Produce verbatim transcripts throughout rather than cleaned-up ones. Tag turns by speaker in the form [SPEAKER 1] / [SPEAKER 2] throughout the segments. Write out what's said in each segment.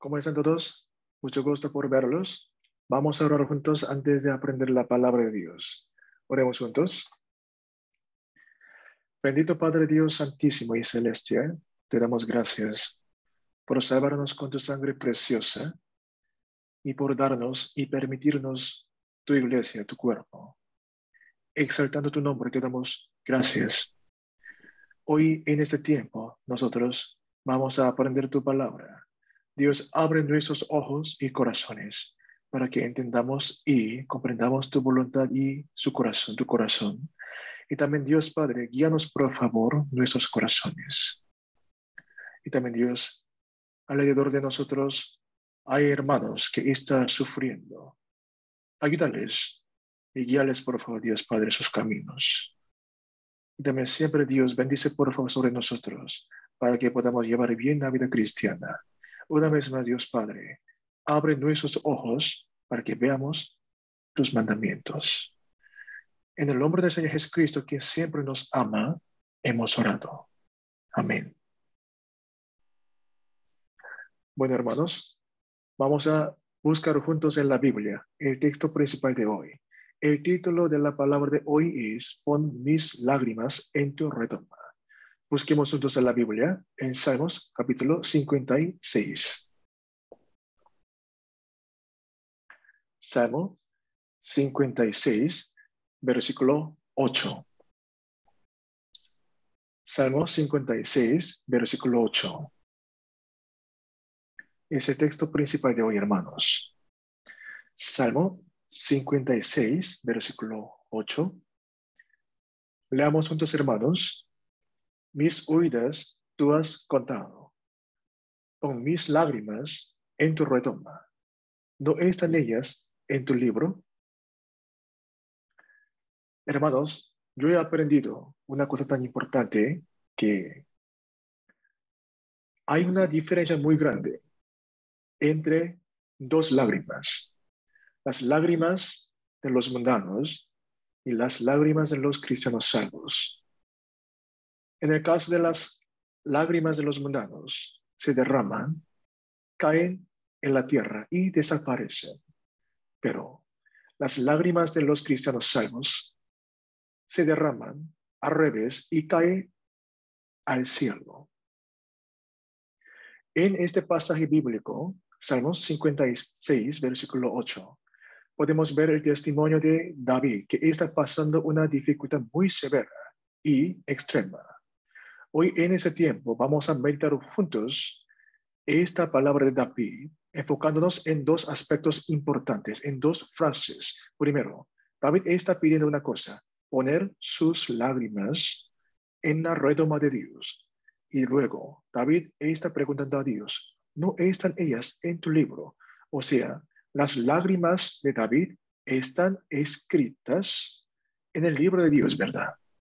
[SPEAKER 1] ¿Cómo están todos? Mucho gusto por verlos. Vamos a orar juntos antes de aprender la palabra de Dios. Oremos juntos. Bendito Padre Dios Santísimo y Celestial, te damos gracias por salvarnos con tu sangre preciosa y por darnos y permitirnos tu iglesia, tu cuerpo. Exaltando tu nombre, te damos gracias. Hoy, en este tiempo, nosotros vamos a aprender tu palabra. Dios, abre nuestros ojos y corazones para que entendamos y comprendamos tu voluntad y su corazón, tu corazón. Y también, Dios Padre, guíanos por favor nuestros corazones. Y también, Dios, alrededor de nosotros hay hermanos que están sufriendo. Ayúdales y guíales, por favor, Dios Padre, sus caminos. Y también siempre, Dios, bendice por favor sobre nosotros para que podamos llevar bien la vida cristiana. Una vez más, Dios Padre, abre nuestros ojos para que veamos tus mandamientos. En el nombre del Señor Jesucristo, quien siempre nos ama, hemos orado. Amén. Bueno, hermanos, vamos a buscar juntos en la Biblia el texto principal de hoy. El título de la palabra de hoy es Pon mis lágrimas en tu redoma. Busquemos juntos en la Biblia en Salmos capítulo cincuenta y seis. Salmo cincuenta y seis, versículo ocho. Salmo cincuenta y seis, versículo ocho. Ese texto principal de hoy, hermanos. Salmo cincuenta y seis, versículo ocho. Leamos juntos, hermanos. Mis huidas tú has contado. Pon mis lágrimas en tu redoma. ¿No están ellas en tu libro? Hermanos, yo he aprendido una cosa tan importante que hay una diferencia muy grande entre dos lágrimas. Las lágrimas de los mundanos y las lágrimas de los cristianos salvos. En el caso de las lágrimas de los mundanos, se derraman, caen en la tierra y desaparecen. Pero las lágrimas de los cristianos salvos se derraman al revés y caen al cielo. En este pasaje bíblico, Salmos cincuenta y seis, versículo ocho, podemos ver el testimonio de David, que está pasando una dificultad muy severa y extrema. Hoy en ese tiempo vamos a meditar juntos esta palabra de David, enfocándonos en dos aspectos importantes, en dos frases. Primero, David está pidiendo una cosa, poner sus lágrimas en la redoma de Dios. Y luego, David está preguntando a Dios, ¿no están ellas en tu libro? O sea, las lágrimas de David están escritas en el libro de Dios, ¿verdad?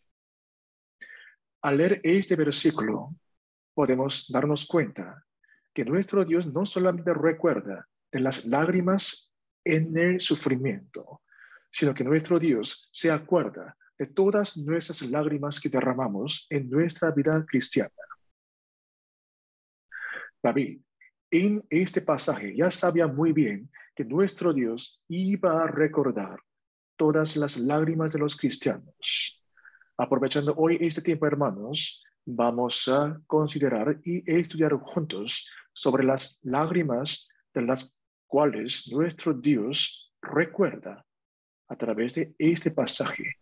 [SPEAKER 1] Al leer este versículo, podemos darnos cuenta que nuestro Dios no solamente recuerda de las lágrimas en el sufrimiento, sino que nuestro Dios se acuerda de todas nuestras lágrimas que derramamos en nuestra vida cristiana. David, en este pasaje ya sabía muy bien que nuestro Dios iba a recordar todas las lágrimas de los cristianos. Aprovechando hoy este tiempo, hermanos, vamos a considerar y estudiar juntos sobre las lágrimas de las cuales nuestro Dios recuerda a través de este pasaje.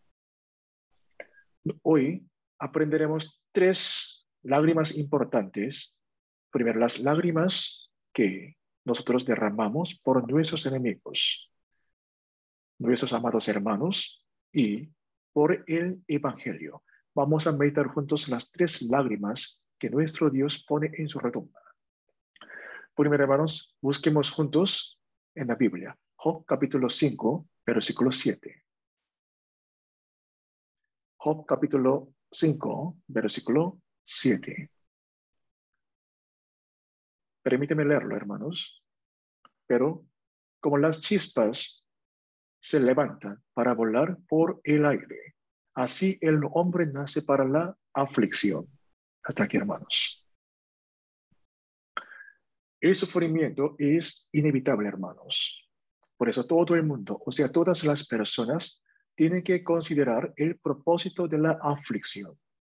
[SPEAKER 1] Hoy aprenderemos tres lágrimas importantes. Primero, las lágrimas que nosotros derramamos por nuestros enemigos, nuestros amados hermanos, y por el Evangelio. Vamos a meditar juntos las tres lágrimas que nuestro Dios pone en su redoma. Primero, hermanos, busquemos juntos en la Biblia. Job capítulo cinco, versículo siete. Job capítulo cinco, versículo siete. Permíteme leerlo, hermanos. Pero como las chispas se levantan para volar por el aire, así el hombre nace para la aflicción. Hasta aquí, hermanos. El sufrimiento es inevitable, hermanos. Por eso todo el mundo, o sea, todas las personas, tienen que considerar el propósito de la aflicción.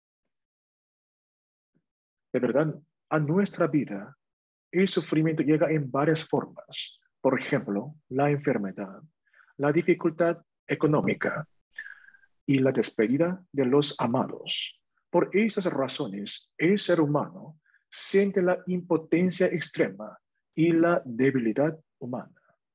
[SPEAKER 1] De verdad, a nuestra vida, el sufrimiento llega en varias formas. Por ejemplo, la enfermedad, la dificultad económica y la despedida de los amados. Por esas razones, el ser humano siente la impotencia extrema y la debilidad humana.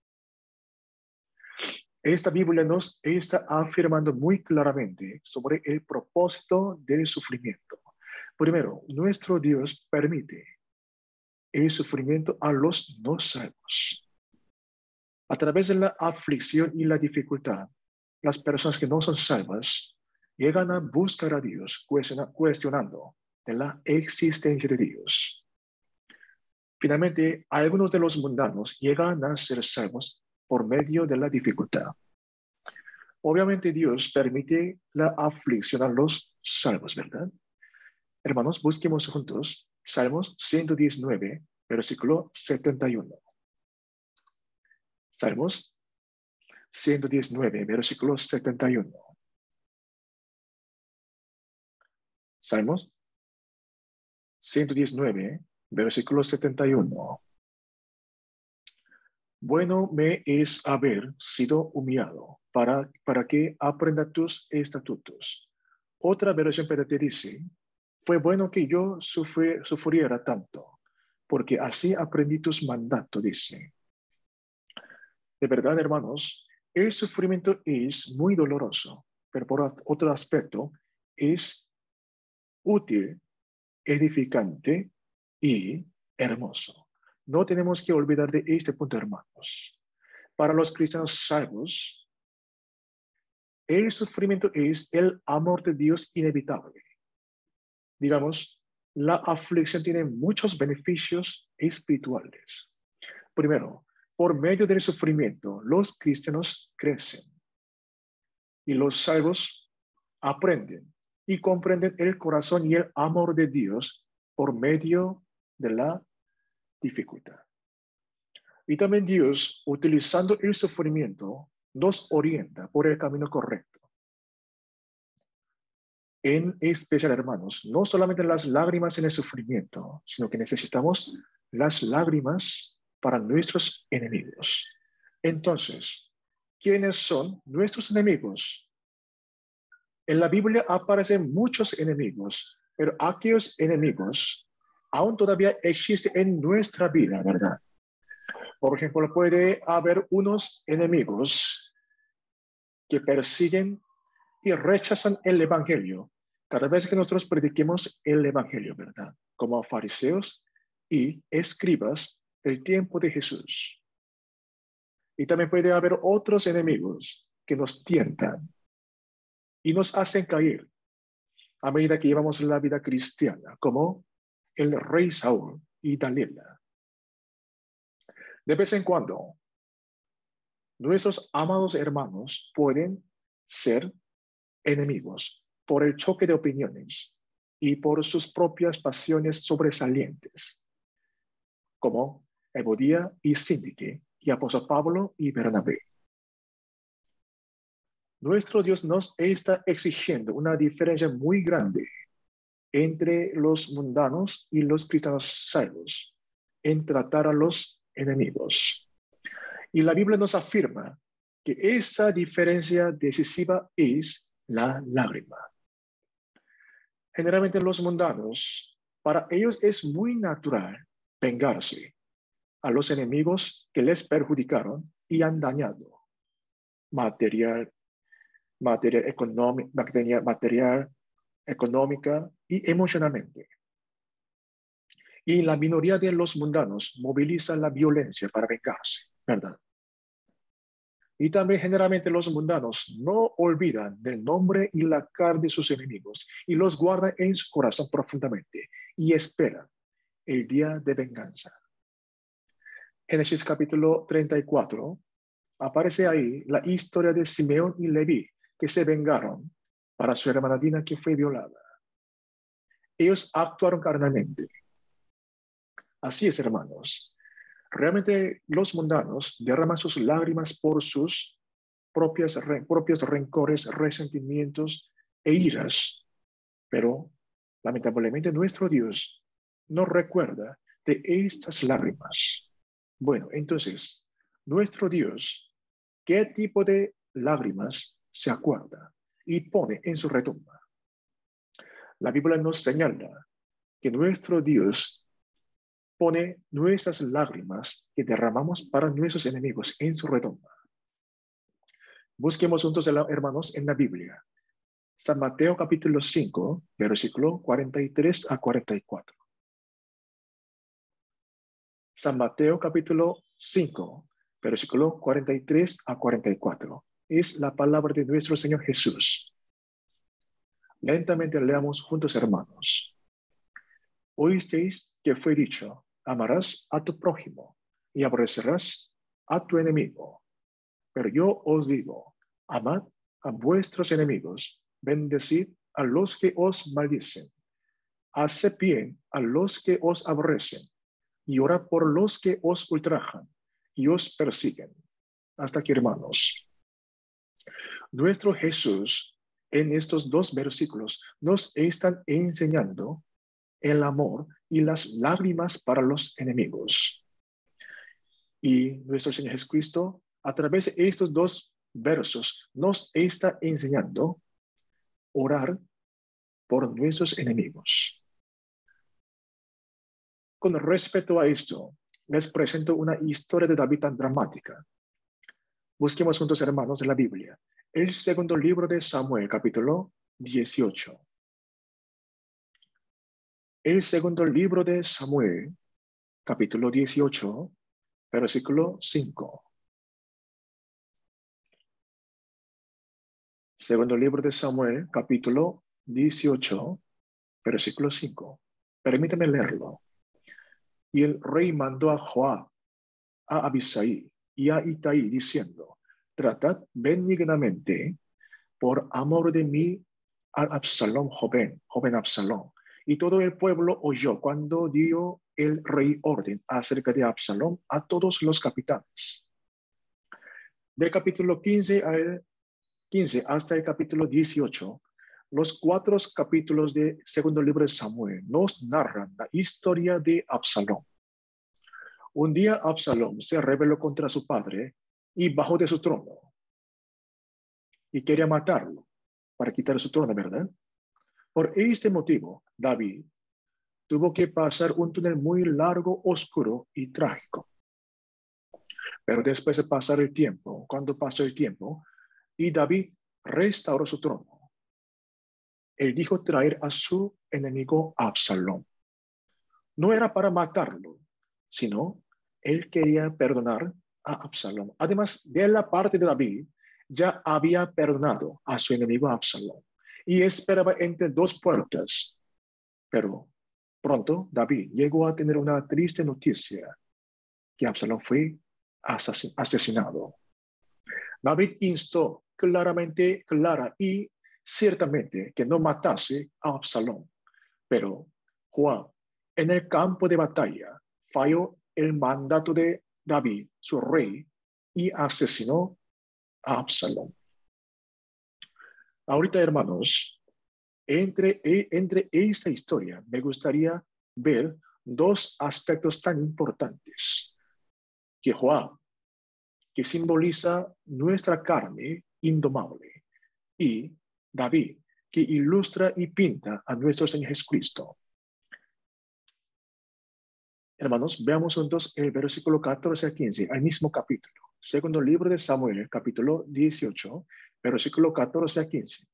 [SPEAKER 1] Esta Biblia nos está afirmando muy claramente sobre el propósito del sufrimiento. Primero, nuestro Dios permite el sufrimiento a los no salvos. A través de la aflicción y la dificultad, las personas que no son salvas llegan a buscar a Dios cuestionando de la existencia de Dios. Finalmente, algunos de los mundanos llegan a ser salvos por medio de la dificultad. Obviamente Dios permite la aflicción a los salvos, ¿verdad? Hermanos, busquemos juntos Salmos ciento diecinueve, versículo setenta y uno. Salmos ciento diecinueve, versículo setenta y uno. Salmos ciento diecinueve, versículo setenta y uno. Bueno me es haber sido humillado para, para que aprenda tus estatutos. Otra versión te dice, fue bueno que yo sufri, sufriera tanto, porque así aprendí tus mandatos, dice. De verdad, hermanos, el sufrimiento es muy doloroso, pero por otro aspecto es útil, edificante y hermoso. No tenemos que olvidar de este punto, hermanos. Para los cristianos salvos, el sufrimiento es el amor de Dios inevitable. Digamos, la aflicción tiene muchos beneficios espirituales. Primero, por medio del sufrimiento, los cristianos crecen y los salvos aprenden y comprenden el corazón y el amor de Dios por medio de la dificultad. Y también Dios, utilizando el sufrimiento, nos orienta por el camino correcto. En especial, hermanos, no solamente las lágrimas en el sufrimiento, sino que necesitamos las lágrimas para nuestros enemigos. Entonces, ¿quiénes son nuestros enemigos? En la Biblia aparecen muchos enemigos, pero aquellos enemigos aún todavía existen en nuestra vida, ¿verdad? Por ejemplo, puede haber unos enemigos que persiguen y rechazan el evangelio cada vez que nosotros prediquemos el evangelio, ¿verdad? Como fariseos y escribas del tiempo de Jesús. Y también puede haber otros enemigos que nos tientan y nos hacen caer a medida que llevamos la vida cristiana, como el rey Saúl y Dalila. De vez en cuando, nuestros amados hermanos pueden ser enemigos por el choque de opiniones y por sus propias pasiones sobresalientes, como Evodia y Síndique y apóstol Pablo y Bernabé. Nuestro Dios nos está exigiendo una diferencia muy grande entre los mundanos y los cristianos salvos en tratar a los enemigos. Y la Biblia nos afirma que esa diferencia decisiva es la lágrima. Generalmente los mundanos, para ellos es muy natural vengarse a los enemigos que les perjudicaron y han dañado material, material, económico, material, material económica y emocionalmente. Y la minoría de los mundanos moviliza la violencia para vengarse, ¿verdad? Y también generalmente los mundanos no olvidan del nombre y la cara de sus enemigos y los guardan en su corazón profundamente y esperan el día de venganza. Génesis capítulo treinta y cuatro, aparece ahí la historia de Simeón y Leví que se vengaron para su hermana Dina que fue violada. Ellos actuaron carnalmente. Así es, hermanos. Realmente los mundanos derraman sus lágrimas por sus propias, propios rencores, resentimientos e iras. Pero lamentablemente nuestro Dios nos recuerda de estas lágrimas. Bueno, entonces, nuestro Dios, ¿qué tipo de lágrimas se acuerda y pone en su retumba? La Biblia nos señala que nuestro Dios pone nuestras lágrimas que derramamos para nuestros enemigos en su retumba. Busquemos juntos, hermanos, en la Biblia. San Mateo capítulo cinco, versículo cuarenta y tres a cuarenta y cuatro. San Mateo capítulo cinco, versículo cuarenta y tres a cuarenta y cuatro. Es la palabra de nuestro Señor Jesús. Lentamente leamos juntos, hermanos. Oísteis que fue dicho, amarás a tu prójimo y aborrecerás a tu enemigo. Pero yo os digo, amad a vuestros enemigos, bendecid a los que os maldicen, haced bien a los que os aborrecen, y orad por los que os ultrajan y os persiguen. Hasta aquí, hermanos. Nuestro Jesús, en estos dos versículos, nos están enseñando el amor y las lágrimas para los enemigos. Y nuestro Señor Jesucristo, a través de estos dos versos, nos está enseñando orar por nuestros enemigos. Con respecto a esto, les presento una historia de David tan dramática. Busquemos juntos, hermanos, en la Biblia. El segundo libro de Samuel, capítulo dieciocho. El segundo libro de Samuel, capítulo dieciocho, versículo cinco. Segundo libro de Samuel, capítulo dieciocho, versículo cinco. Permítame leerlo. Y el rey mandó a Joab, a Abisai y a Itai, diciendo, tratad benignamente por amor de mí al Absalón joven, joven Absalón. Y todo el pueblo oyó cuando dio el rey orden acerca de Absalón a todos los capitanes. Del capítulo quince, al quince hasta el capítulo dieciocho, los cuatro capítulos del segundo libro de Samuel nos narran la historia de Absalón. Un día Absalón se rebeló contra su padre y bajó de su trono. Y quería matarlo para quitar su trono, ¿verdad? Por este motivo, David tuvo que pasar un túnel muy largo, oscuro y trágico. Pero después de pasar el tiempo, cuando pasó el tiempo, y David restauró su trono, él dijo traer a su enemigo Absalón. No era para matarlo, sino él quería perdonar a Absalón. Además, de la parte de David, ya había perdonado a su enemigo Absalón y esperaba entre dos puertas. Pero pronto David llegó a tener una triste noticia, que Absalón fue asesin- asesinado. David instó claramente, clara y ciertamente que no matase a Absalón. Pero Joab, en el campo de batalla, falló el mandato de David, su rey, y asesinó a Absalón. Ahorita, hermanos, entre, entre esta historia me gustaría ver dos aspectos tan importantes. Que Joab, que simboliza nuestra carne indomable, y David, que ilustra y pinta a nuestro Señor Jesucristo. Hermanos, veamos juntos el versículo catorce a quince, al mismo capítulo. Segundo libro de Samuel, capítulo dieciocho, versículo catorce a quince.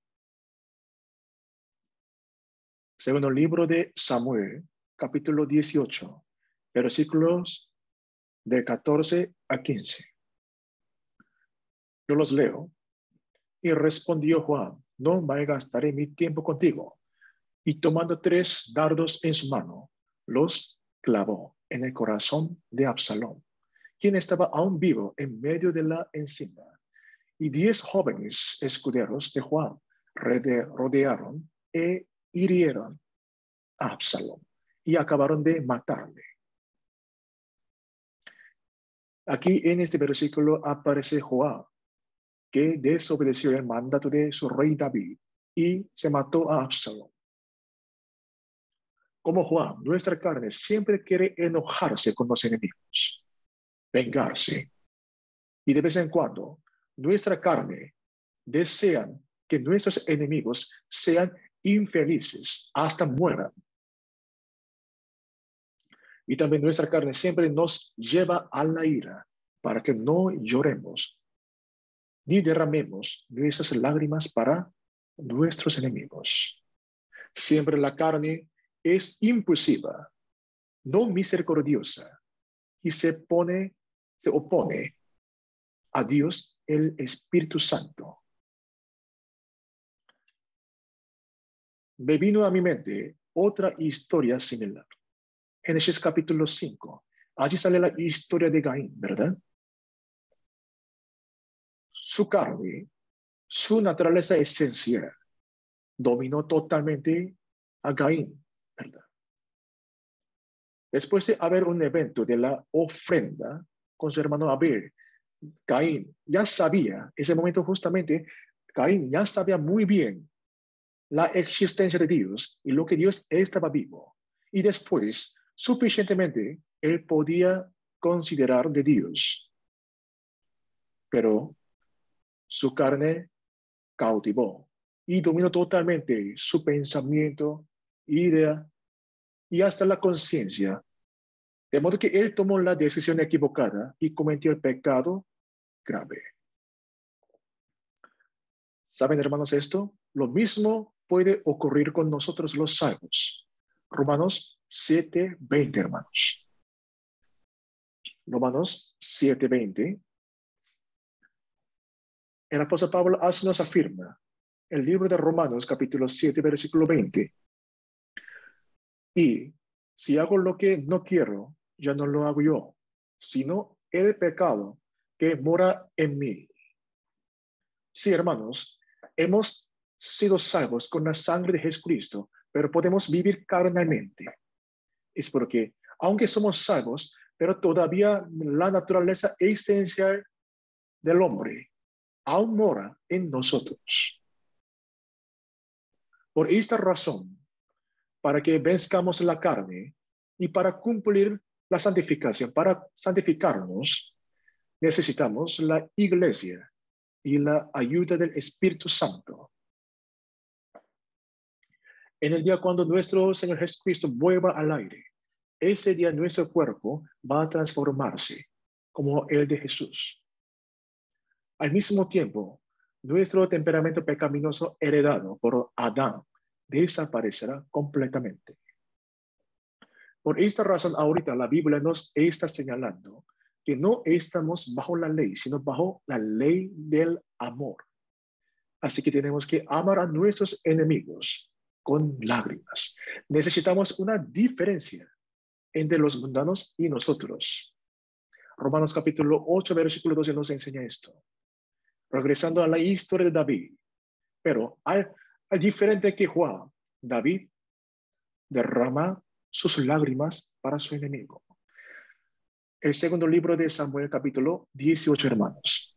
[SPEAKER 1] Segundo libro de Samuel, capítulo dieciocho, versículos de catorce a quince. Yo los leo. Y respondió Juan, no malgastaré mi tiempo contigo. Y tomando tres dardos en su mano, los clavó en el corazón de Absalón, quien estaba aún vivo en medio de la encina. Y diez jóvenes escuderos de Juan rodearon e hirieron a Absalón y acabaron de matarle. Aquí en este versículo aparece Joab, que desobedeció el mandato de su rey David y se mató a Absalón. Como Joab, nuestra carne siempre quiere enojarse con los enemigos, vengarse. Y de vez en cuando, nuestra carne desea que nuestros enemigos sean infelices hasta mueran. Y también nuestra carne siempre nos lleva a la ira para que no lloremos ni derramemos nuestras lágrimas para nuestros enemigos. Siempre la carne es impulsiva, no misericordiosa, y se pone, se opone a Dios, el Espíritu Santo. Me vino a mi mente otra historia similar. Génesis capítulo cinco. Allí sale la historia de Caín, ¿verdad? Su carne, su naturaleza esencial, dominó totalmente a Caín, ¿verdad? Después de haber un evento de la ofrenda con su hermano Abel, Caín ya sabía, ese momento justamente, Caín ya sabía muy bien la existencia de Dios y lo que Dios estaba vivo. Y después, suficientemente, él podía considerar de Dios. Pero su carne cautivó y dominó totalmente su pensamiento, idea y hasta la conciencia. De modo que él tomó la decisión equivocada y cometió el pecado grave. ¿Saben, hermanos, esto? Lo mismo puede ocurrir con nosotros los salvos. Romanos siete veinte, hermanos. Romanos siete veinte. El apóstol Pablo así nos afirma. El libro de Romanos, capítulo siete, versículo veinte. Y si hago lo que no quiero, ya no lo hago yo, sino el pecado que mora en mí. Sí, hermanos, hemos sido salvos con la sangre de Jesucristo, pero podemos vivir carnalmente. Es porque, aunque somos salvos, pero todavía la naturaleza esencial del hombre aún mora en nosotros. Por esta razón, para que venzcamos la carne y para cumplir la santificación, para santificarnos, necesitamos la iglesia y la ayuda del Espíritu Santo. En el día cuando nuestro Señor Jesucristo vuelva al aire, ese día nuestro cuerpo va a transformarse como el de Jesús. Al mismo tiempo, nuestro temperamento pecaminoso heredado por Adán desaparecerá completamente. Por esta razón, ahorita la Biblia nos está señalando que no estamos bajo la ley, sino bajo la ley del amor. Así que tenemos que amar a nuestros enemigos con lágrimas. Necesitamos una diferencia entre los mundanos y nosotros. Romanos capítulo ocho, versículo doce nos enseña esto. Regresando a la historia de David. Pero al, al diferente que Juan, David derrama sus lágrimas para su enemigo. El segundo libro de Samuel, capítulo dieciocho, hermanos.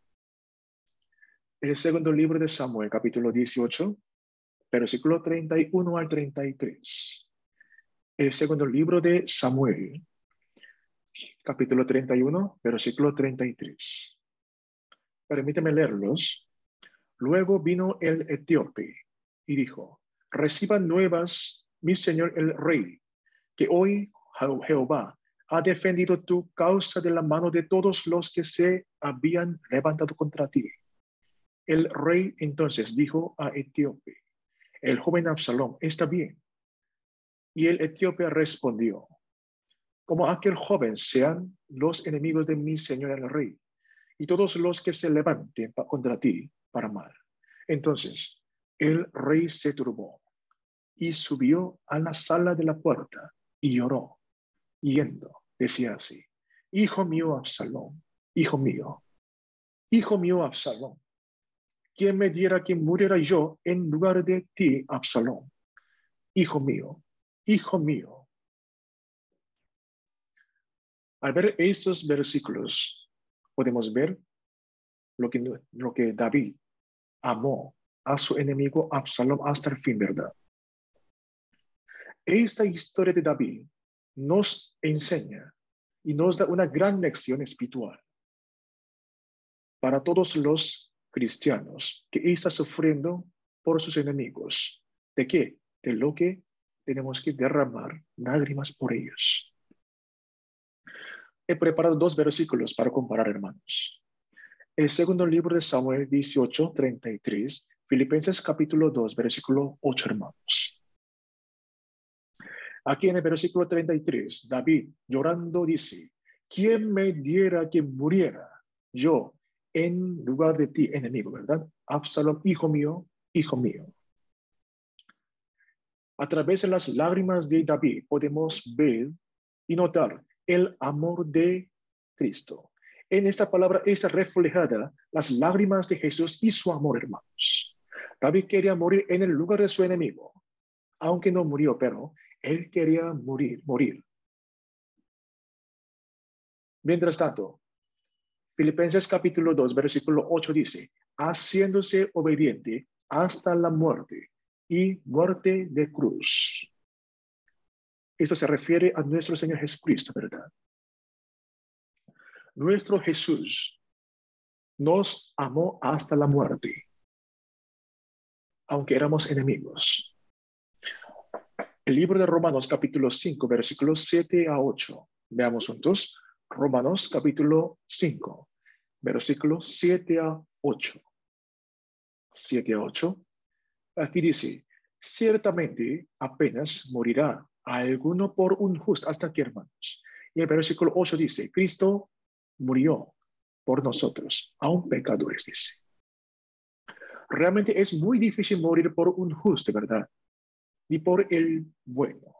[SPEAKER 1] El segundo libro de Samuel, capítulo dieciocho, versículo treinta y uno al treinta y tres. El segundo libro de Samuel, capítulo treinta y uno, versículo treinta y tres. Permíteme leerlos. Luego vino el etíope y dijo, reciban nuevas, mi señor el rey, que hoy Jehová ha defendido tu causa de la mano de todos los que se habían levantado contra ti. El rey entonces dijo a Etíope, el joven Absalón está bien. Y el etíope respondió, como aquel joven sean los enemigos de mi señor el rey, y todos los que se levanten contra ti para mal. Entonces el rey se turbó y subió a la sala de la puerta y lloró. Yendo, decía así, hijo mío Absalón, hijo mío, hijo mío Absalón, ¿quién me diera que muriera yo en lugar de ti, Absalón? Hijo mío, hijo mío. Al ver estos versículos, podemos ver lo que, lo que David amó a su enemigo Absalom hasta el fin, ¿verdad? Esta historia de David nos enseña y nos da una gran lección espiritual para todos los cristianos que están sufriendo por sus enemigos. ¿De qué? De lo que tenemos que derramar lágrimas por ellos. He preparado dos versículos para comparar, hermanos. El segundo libro de Samuel dieciocho, treinta y tres, Filipenses capítulo dos, versículo ocho, hermanos. Aquí en el versículo treinta y tres, David llorando dice, ¿quién me diera que muriera yo en lugar de ti, enemigo, verdad? Absalom, hijo mío, hijo mío. A través de las lágrimas de David podemos ver y notar el amor de Cristo. En esta palabra está reflejada las lágrimas de Jesús y su amor, hermanos. David quería morir en el lugar de su enemigo, aunque no murió, pero él quería morir, morir. Mientras tanto, Filipenses capítulo dos, versículo ocho dice, haciéndose obediente hasta la muerte y muerte de cruz. Esto se refiere a nuestro Señor Jesucristo, ¿verdad? Nuestro Jesús nos amó hasta la muerte, aunque éramos enemigos. El libro de Romanos capítulo cinco, versículos siete a ocho. Veamos juntos. Romanos capítulo cinco, versículos siete a ocho. siete a ocho. Aquí dice, ciertamente apenas morirá alguno por un justo. ¿Hasta aquí, hermanos? Y el versículo ocho dice, Cristo murió por nosotros, aun pecadores, dice. Realmente es muy difícil morir por un justo, ¿verdad? Ni por el bueno.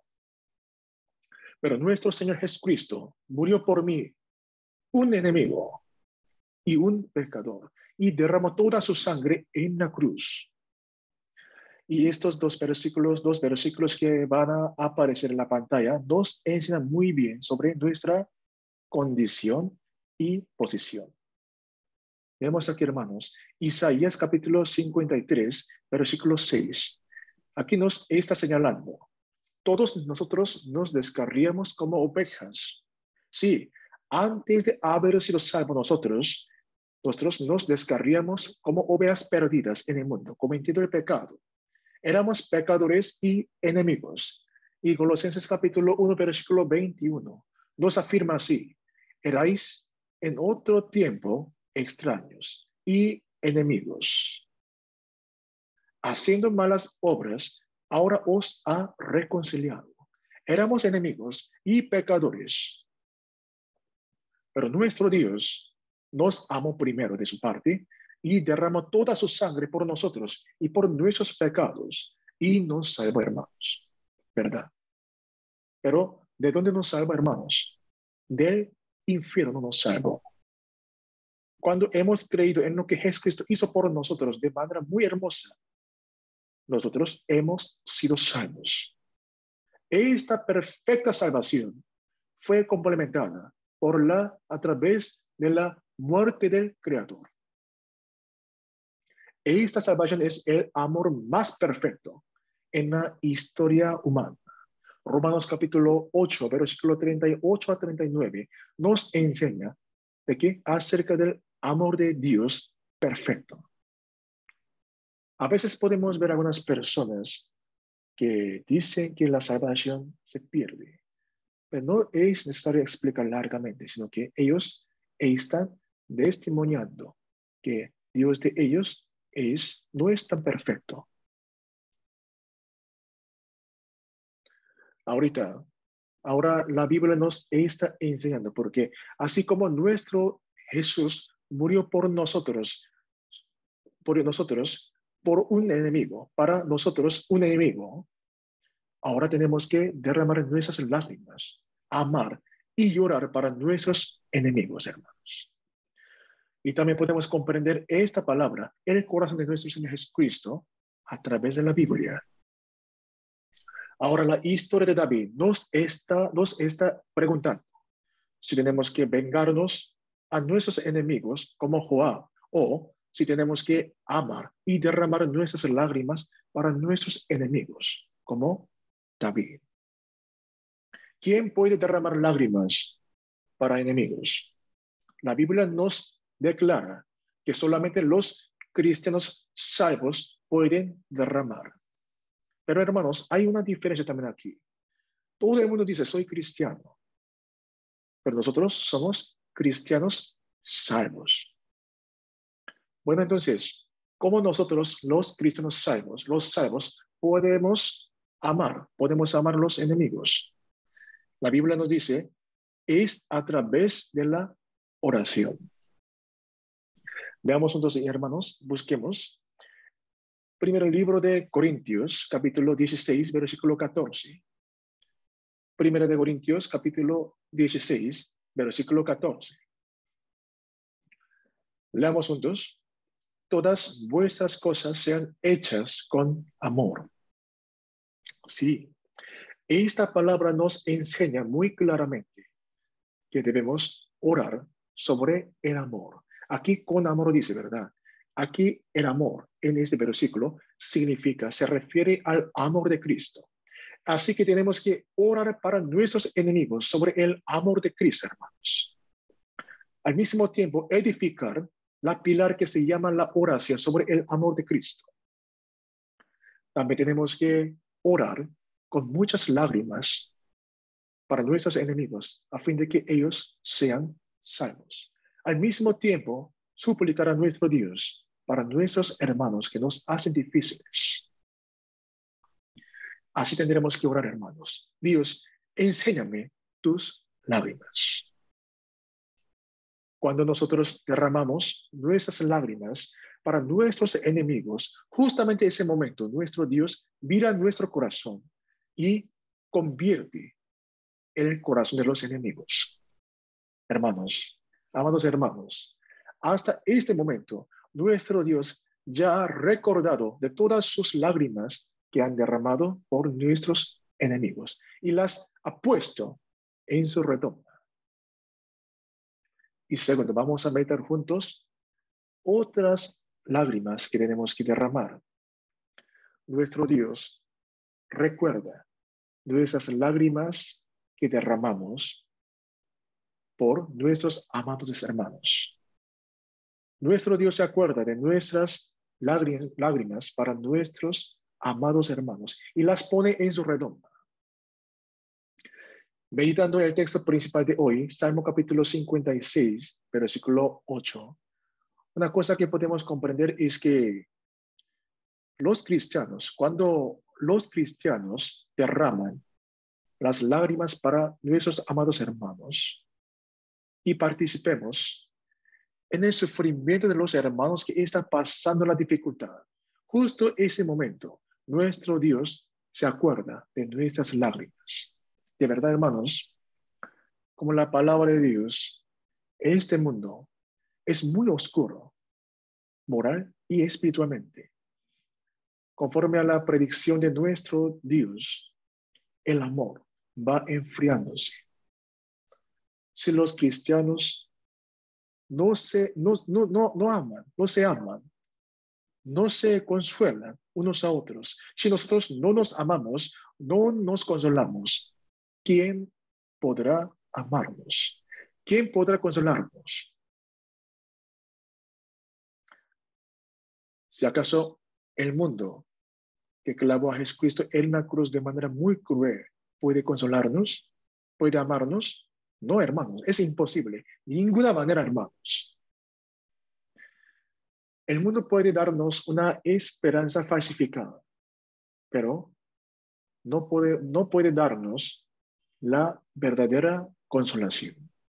[SPEAKER 1] Pero nuestro Señor Jesucristo murió por mí, un enemigo y un pecador, y derramó toda su sangre en la cruz. Y estos dos versículos, dos versículos que van a aparecer en la pantalla, nos enseñan muy bien sobre nuestra condición y posición. Vemos aquí, hermanos, Isaías capítulo cincuenta y tres, versículo seis. Aquí nos está señalando, todos nosotros nos descarríamos como ovejas. Sí, antes de haber sido salvos nosotros, nosotros nos descarríamos como ovejas perdidas en el mundo, cometiendo el pecado. Éramos pecadores y enemigos. Y Colosenses capítulo uno, versículo veintiuno, nos afirma así, erais en otro tiempo extraños y enemigos, haciendo malas obras, ahora os ha reconciliado. Éramos enemigos y pecadores, pero nuestro Dios nos amó primero de su parte y derramó toda su sangre por nosotros y por nuestros pecados y nos salvó, hermanos, ¿verdad? Pero ¿de dónde nos salva, hermanos? Del infierno nos salvó. Cuando hemos creído en lo que Jesucristo hizo por nosotros de manera muy hermosa, nosotros hemos sido salvos. Esta perfecta salvación fue complementada por la, a través de la muerte del Creador. Esta salvación es el amor más perfecto en la historia humana. Romanos capítulo ocho, versículo treinta y ocho a treinta y nueve, nos enseña de que acerca del amor de Dios perfecto. A veces podemos ver algunas personas que dicen que la salvación se pierde, pero no es necesario explicar largamente, sino que ellos están testimoniando que Dios de ellos es, no es tan perfecto. Ahorita, ahora la Biblia nos está enseñando, porque así como nuestro Jesús murió por nosotros, por nosotros, por un enemigo, para nosotros un enemigo, ahora tenemos que derramar nuestras lágrimas, amar y llorar para nuestros enemigos, hermanos. Y también podemos comprender esta palabra, el corazón de nuestro Señor Jesucristo, a través de la Biblia. Ahora la historia de David nos está, nos está preguntando, si tenemos que vengarnos a nuestros enemigos como Joab, o si tenemos que amar y derramar nuestras lágrimas para nuestros enemigos como David. ¿Quién puede derramar lágrimas para enemigos? La Biblia nos declara que solamente los cristianos salvos pueden derramar. Pero hermanos, hay una diferencia también aquí. Todo el mundo dice, soy cristiano. Pero nosotros somos cristianos salvos. Bueno, entonces, ¿cómo nosotros, los cristianos salvos, los salvos, podemos amar? Podemos amar a los enemigos. La Biblia nos dice, es a través de la oración. Veamos entonces, hermanos, busquemos. Primero el libro de Corintios, capítulo dieciséis, versículo catorce. Primero de Corintios, capítulo dieciséis, versículo catorce. Leamos juntos. Todas vuestras cosas sean hechas con amor. Sí, esta palabra nos enseña muy claramente que debemos orar sobre el amor. Aquí con amor dice, ¿verdad? Aquí el amor en este versículo significa, se refiere al amor de Cristo. Así que tenemos que orar para nuestros enemigos sobre el amor de Cristo, hermanos. Al mismo tiempo, edificar la pilar que se llama la oración sobre el amor de Cristo. También tenemos que orar con muchas lágrimas para nuestros enemigos, a fin de que ellos sean salvos. Al mismo tiempo, suplicar a nuestro Dios para nuestros hermanos que nos hacen difíciles. Así tendremos que orar, hermanos. Dios, enséñame tus lágrimas. Cuando nosotros derramamos nuestras lágrimas para nuestros enemigos, justamente en ese momento, nuestro Dios mira nuestro corazón y convierte el corazón de los enemigos. Hermanos, amados hermanos, hasta este momento, nuestro Dios ya ha recordado de todas sus lágrimas que han derramado por nuestros enemigos y las ha puesto en su redoma. Y segundo, vamos a meditar juntos otras lágrimas que tenemos que derramar. Nuestro Dios recuerda nuestras lágrimas que derramamos por nuestros amados hermanos. Nuestro Dios se acuerda de nuestras lágrimas para nuestros amados hermanos y las pone en su redoma. Meditando el texto principal de hoy, Salmo capítulo cincuenta y seis, versículo ocho, una cosa que podemos comprender es que los cristianos, cuando los cristianos derraman las lágrimas para nuestros amados hermanos y participemos en el sufrimiento de los hermanos que están pasando la dificultad, justo ese momento, nuestro Dios se acuerda de nuestras lágrimas. De verdad, hermanos, como la palabra de Dios, este mundo es muy oscuro, moral y espiritualmente. Conforme a la predicción de nuestro Dios, el amor va enfriándose. Si los cristianos no se, no, no, no, no aman, no se aman, no se consuelan unos a otros, si nosotros no nos amamos, no nos consolamos, ¿quién podrá amarnos? ¿Quién podrá consolarnos? Si acaso el mundo que clavó a Jesucristo en la cruz de manera muy cruel puede consolarnos, puede amarnos, no, hermanos, es imposible, de ninguna manera, hermanos. El mundo puede darnos una esperanza falsificada, pero no puede, no puede darnos la verdadera consolación.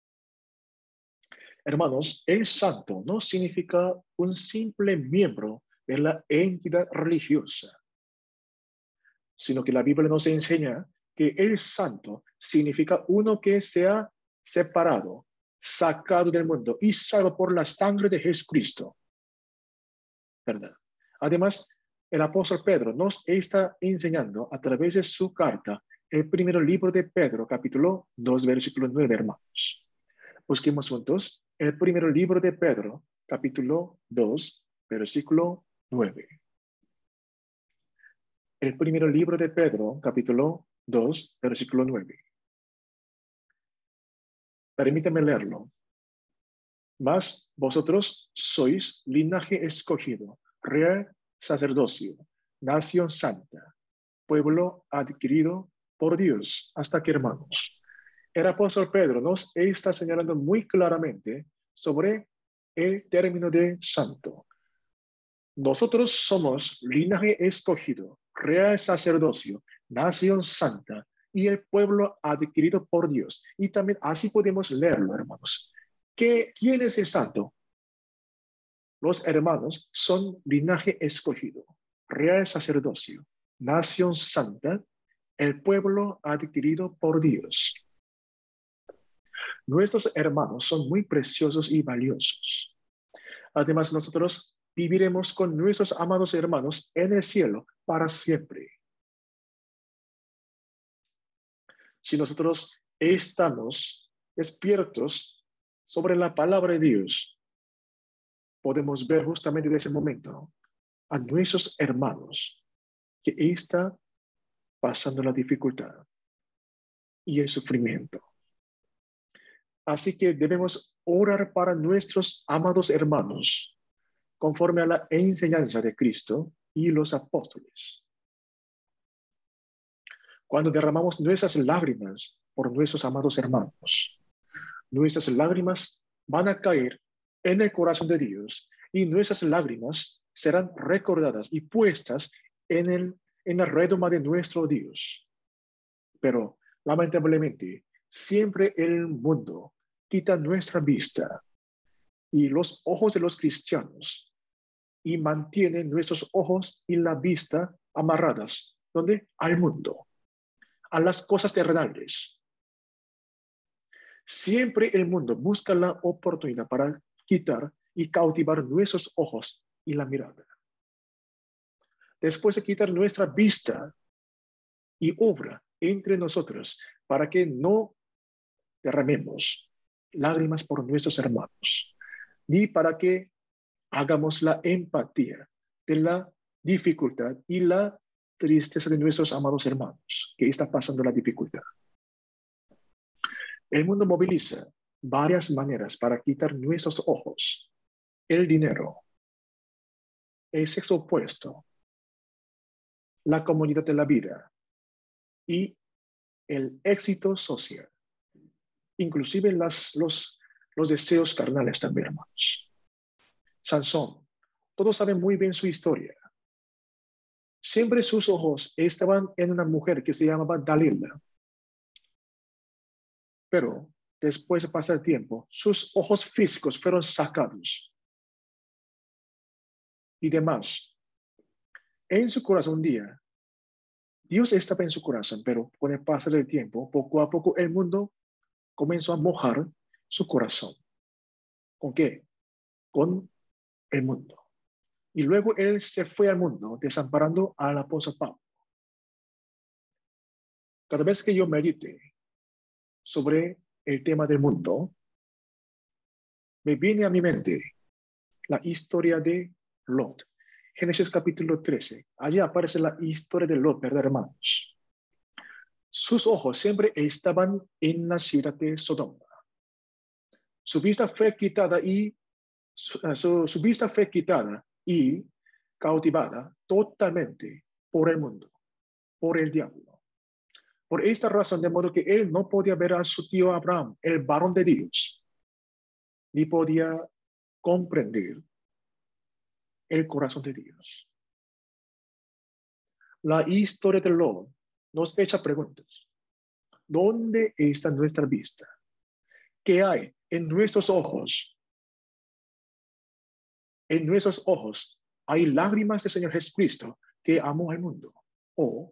[SPEAKER 1] Hermanos, el santo no significa un simple miembro de la entidad religiosa, sino que la Biblia nos enseña que el santo significa uno que se ha separado, sacado del mundo y salvo por la sangre de Jesucristo. ¿Verdad? Además, el apóstol Pedro nos está enseñando a través de su carta, el primer libro de Pedro, capítulo dos, versículo nueve, hermanos. Busquemos juntos el primer libro de Pedro, capítulo dos, versículo nueve. El primer libro de Pedro, capítulo dos, versículo nueve. Permítame leerlo. Mas vosotros sois linaje escogido, real sacerdocio, nación santa, pueblo adquirido por Dios. Hasta aquí, hermanos. El apóstol Pedro nos está señalando muy claramente sobre el término de santo. Nosotros somos linaje escogido, real sacerdocio, nación santa y el pueblo adquirido por Dios. Y también así podemos leerlo, hermanos. ¿Qué, ¿Quién es el santo? Los hermanos son linaje escogido, real sacerdocio, nación santa, el pueblo adquirido por Dios. Nuestros hermanos son muy preciosos y valiosos. Además, nosotros viviremos con nuestros amados hermanos en el cielo para siempre. Si nosotros estamos despiertos sobre la palabra de Dios, podemos ver justamente en ese momento a nuestros hermanos que están pasando la dificultad y el sufrimiento. Así que debemos orar para nuestros amados hermanos, conforme a la enseñanza de Cristo y los apóstoles. Cuando derramamos nuestras lágrimas por nuestros amados hermanos, nuestras lágrimas van a caer en el corazón de Dios y nuestras lágrimas serán recordadas y puestas en el, en la redoma de nuestro Dios. Pero, lamentablemente, siempre el mundo quita nuestra vista y los ojos de los cristianos y mantiene nuestros ojos y la vista amarradas, ¿dónde? Al mundo, a las cosas terrenales. Siempre el mundo busca la oportunidad para quitar y cautivar nuestros ojos y la mirada. Después de quitar nuestra vista y obra entre nosotros para que no derramemos lágrimas por nuestros hermanos, ni para que hagamos la empatía de la dificultad y la tristeza de nuestros amados hermanos que están pasando la dificultad. El mundo moviliza varias maneras para quitar nuestros ojos: el dinero, el sexo opuesto, la comunidad de la vida y el éxito social, inclusive las, los, los deseos carnales también, hermanos. Sansón, todos saben muy bien su historia. Siempre sus ojos estaban en una mujer que se llamaba Dalila. Pero después de pasar el tiempo, sus ojos físicos fueron sacados y demás. En su corazón un día, Dios estaba en su corazón, pero con el pasar del tiempo, poco a poco el mundo comenzó a mojar su corazón. ¿Con qué? Con el mundo. Y luego él se fue al mundo, desamparando al apóstol Pablo. Cada vez que yo medite sobre el tema del mundo, me viene a mi mente la historia de Lot. Génesis capítulo trece. Allí aparece la historia de Lot, ¿verdad, hermanos? Sus ojos siempre estaban en la ciudad de Sodoma. Su vista fue quitada y su, su, su vista fue quitada y cautivada totalmente por el mundo, por el diablo. Por esta razón, de modo que él no podía ver a su tío Abraham, el varón de Dios, ni podía comprender el corazón de Dios. La historia de Lot nos echa preguntas. ¿Dónde está nuestra vista? ¿Qué hay en nuestros ojos? En nuestros ojos hay lágrimas del Señor Jesucristo que amó al mundo. O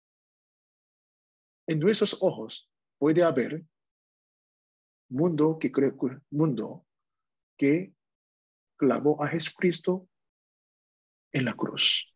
[SPEAKER 1] en nuestros ojos puede haber mundo que, mundo que clavó a Jesucristo en la cruz.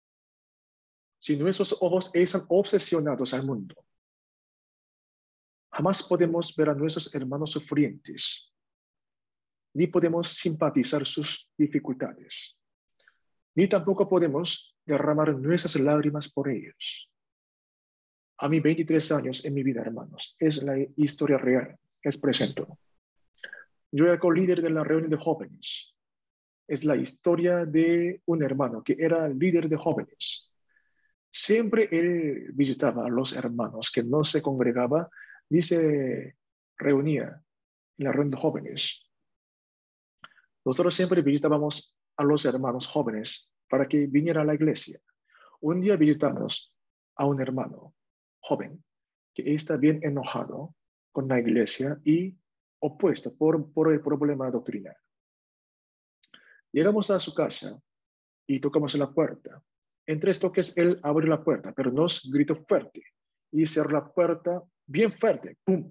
[SPEAKER 1] Si nuestros ojos están obsesionados al mundo, Jamás podemos ver a nuestros hermanos sufrientes, ni podemos simpatizar sus dificultades, ni tampoco podemos derramar nuestras lágrimas por ellos. A mis veintitrés años en mi vida, hermanos, es la historia real que les presento. Yo era co-líder de la reunión de jóvenes. Es la historia de un hermano que era líder de jóvenes. Siempre él visitaba a los hermanos que no se congregaba ni se reunía en la reunión de jóvenes. Nosotros siempre visitábamos a los hermanos jóvenes para que viniera a la iglesia. Un día visitamos a un hermano joven que está bien enojado con la iglesia y opuesto por, por el problema doctrinal. Llegamos a su casa y tocamos la puerta. En tres toques él abrió la puerta, pero nos gritó fuerte y cerró la puerta bien fuerte. ¡Pum!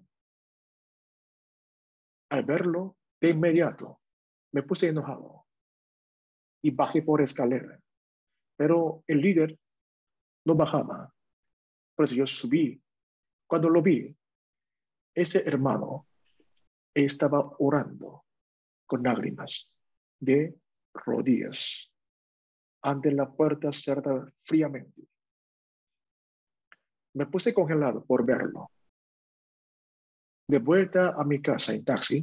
[SPEAKER 1] Al verlo, de inmediato, me puse enojado y bajé por escalera. Pero el líder no bajaba. Por eso yo subí. Cuando lo vi, ese hermano estaba orando con lágrimas de rodillas ante la puerta cerrada fríamente. Me puse congelado por verlo. De vuelta a mi casa en taxi,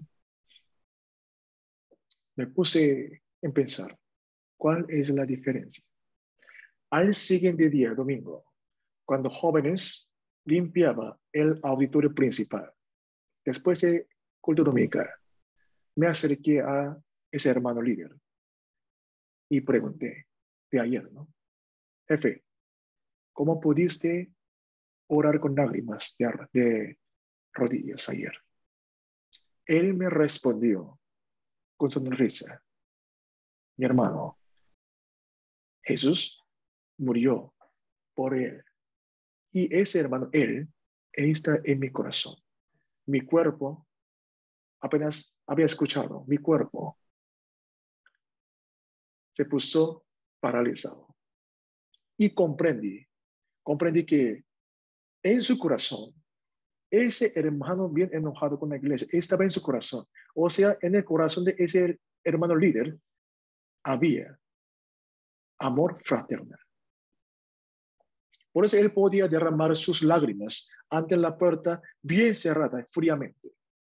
[SPEAKER 1] me puse en pensar, ¿cuál es la diferencia? Al siguiente día, domingo, cuando jóvenes limpiaba el auditorio principal, después de culto dominical, me acerqué a ese hermano líder y pregunté, de ayer, ¿no? Jefe, ¿cómo pudiste orar con lágrimas de, de rodillas ayer? Él me respondió con sonrisa, mi hermano, Jesús murió por él. Y ese hermano, él, está en mi corazón. Mi cuerpo, apenas había escuchado, mi cuerpo se puso paralizado. Y comprendí, comprendí que en su corazón, ese hermano bien enojado con la iglesia estaba en su corazón. O sea, en el corazón de ese hermano líder había amor fraternal. Por eso él podía derramar sus lágrimas ante la puerta bien cerrada fríamente.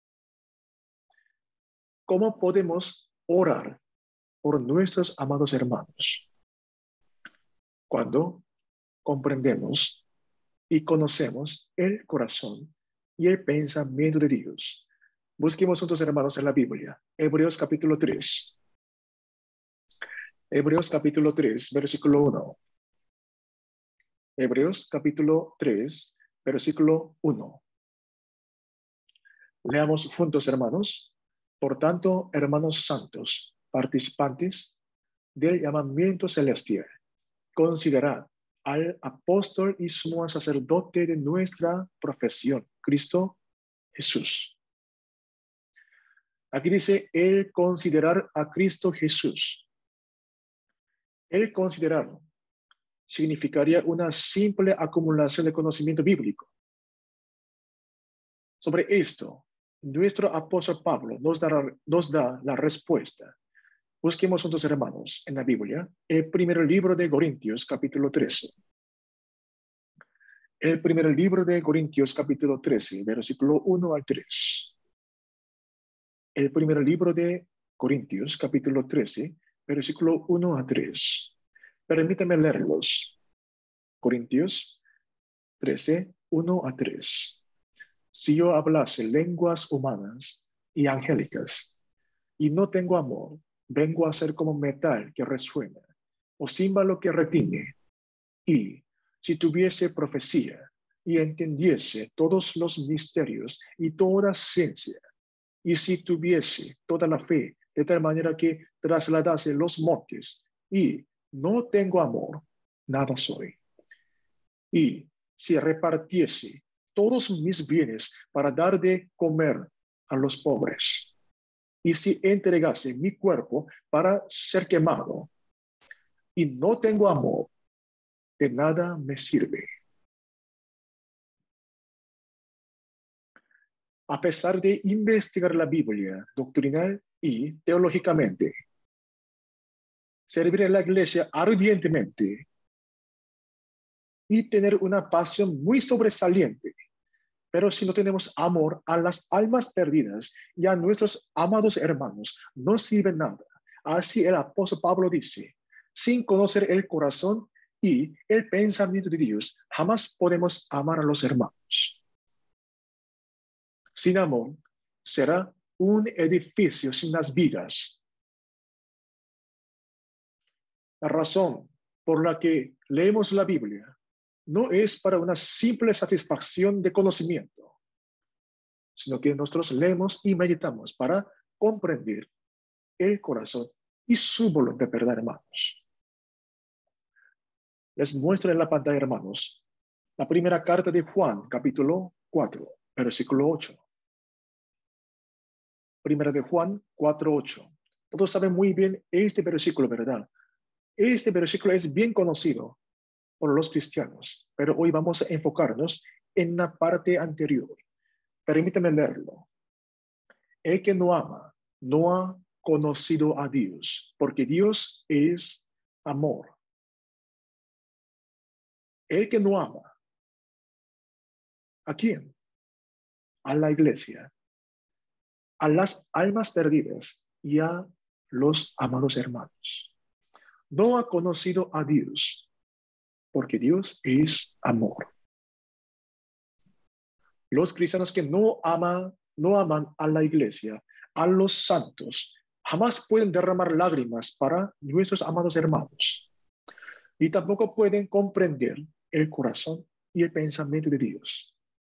[SPEAKER 1] ¿Cómo podemos orar por nuestros amados hermanos? Cuando comprendemos y conocemos el corazón y el pensamiento de Dios. Busquemos juntos, hermanos, en la Biblia. Hebreos capítulo tres. Hebreos capítulo tres, versículo uno. Hebreos capítulo tres, versículo uno. Leamos juntos, hermanos. Por tanto, hermanos santos, participantes del llamamiento celestial, considerad al apóstol y sumo sacerdote de nuestra profesión, Cristo Jesús. Aquí dice, el considerar a Cristo Jesús. El considerar significaría una simple acumulación de conocimiento bíblico. Sobre esto, nuestro apóstol Pablo nos da, nos da la respuesta. Busquemos juntos, hermanos, en la Biblia, el primer libro de Corintios, capítulo trece. El primer libro de Corintios, capítulo trece, versículo uno al tres. El primer libro de Corintios, capítulo trece, versículo uno a tres. Permítame leerlos. Corintios trece, uno a tres. Si yo hablase lenguas humanas y angélicas, y no tengo amor, vengo a ser como metal que resuena, o címbalo que retiñe. Y si tuviese profecía, y entendiese todos los misterios y toda ciencia, y si tuviese toda la fe, de tal manera que trasladase los montes, y no tengo amor, nada soy. Y si repartiese todos mis bienes para dar de comer a los pobres, y si entregase mi cuerpo para ser quemado, y no tengo amor, de nada me sirve. a pesar de investigar la Biblia doctrinal y teológicamente, servir a la iglesia ardientemente y tener una pasión muy sobresaliente. Pero si no tenemos amor a las almas perdidas y a nuestros amados hermanos, no sirve nada. Así el apóstol Pablo dice, sin conocer el corazón y el pensamiento de Dios, jamás podemos amar a los hermanos. Sin amor, será un edificio sin las vigas. La razón por la que leemos la Biblia no es para una simple satisfacción de conocimiento, sino que nosotros leemos y meditamos para comprender el corazón y su voluntad, ¿verdad, hermanos? Les muestro en la pantalla, hermanos, la primera carta de Juan, capítulo cuatro, versículo ocho. Primera de Juan cuatro, ocho. Todos saben muy bien este versículo, ¿verdad? Este versículo es bien conocido por los cristianos, pero hoy vamos a enfocarnos en la parte anterior. Permítame leerlo. El que no ama, no ha conocido a Dios, porque Dios es amor. El que no ama, ¿a quién? A la iglesia, a las almas perdidas y a los amados hermanos. No ha conocido a Dios, porque Dios es amor. Los cristianos que no aman, no aman a la iglesia, a los santos, jamás pueden derramar lágrimas para nuestros amados hermanos. Y tampoco pueden comprender el corazón y el pensamiento de Dios.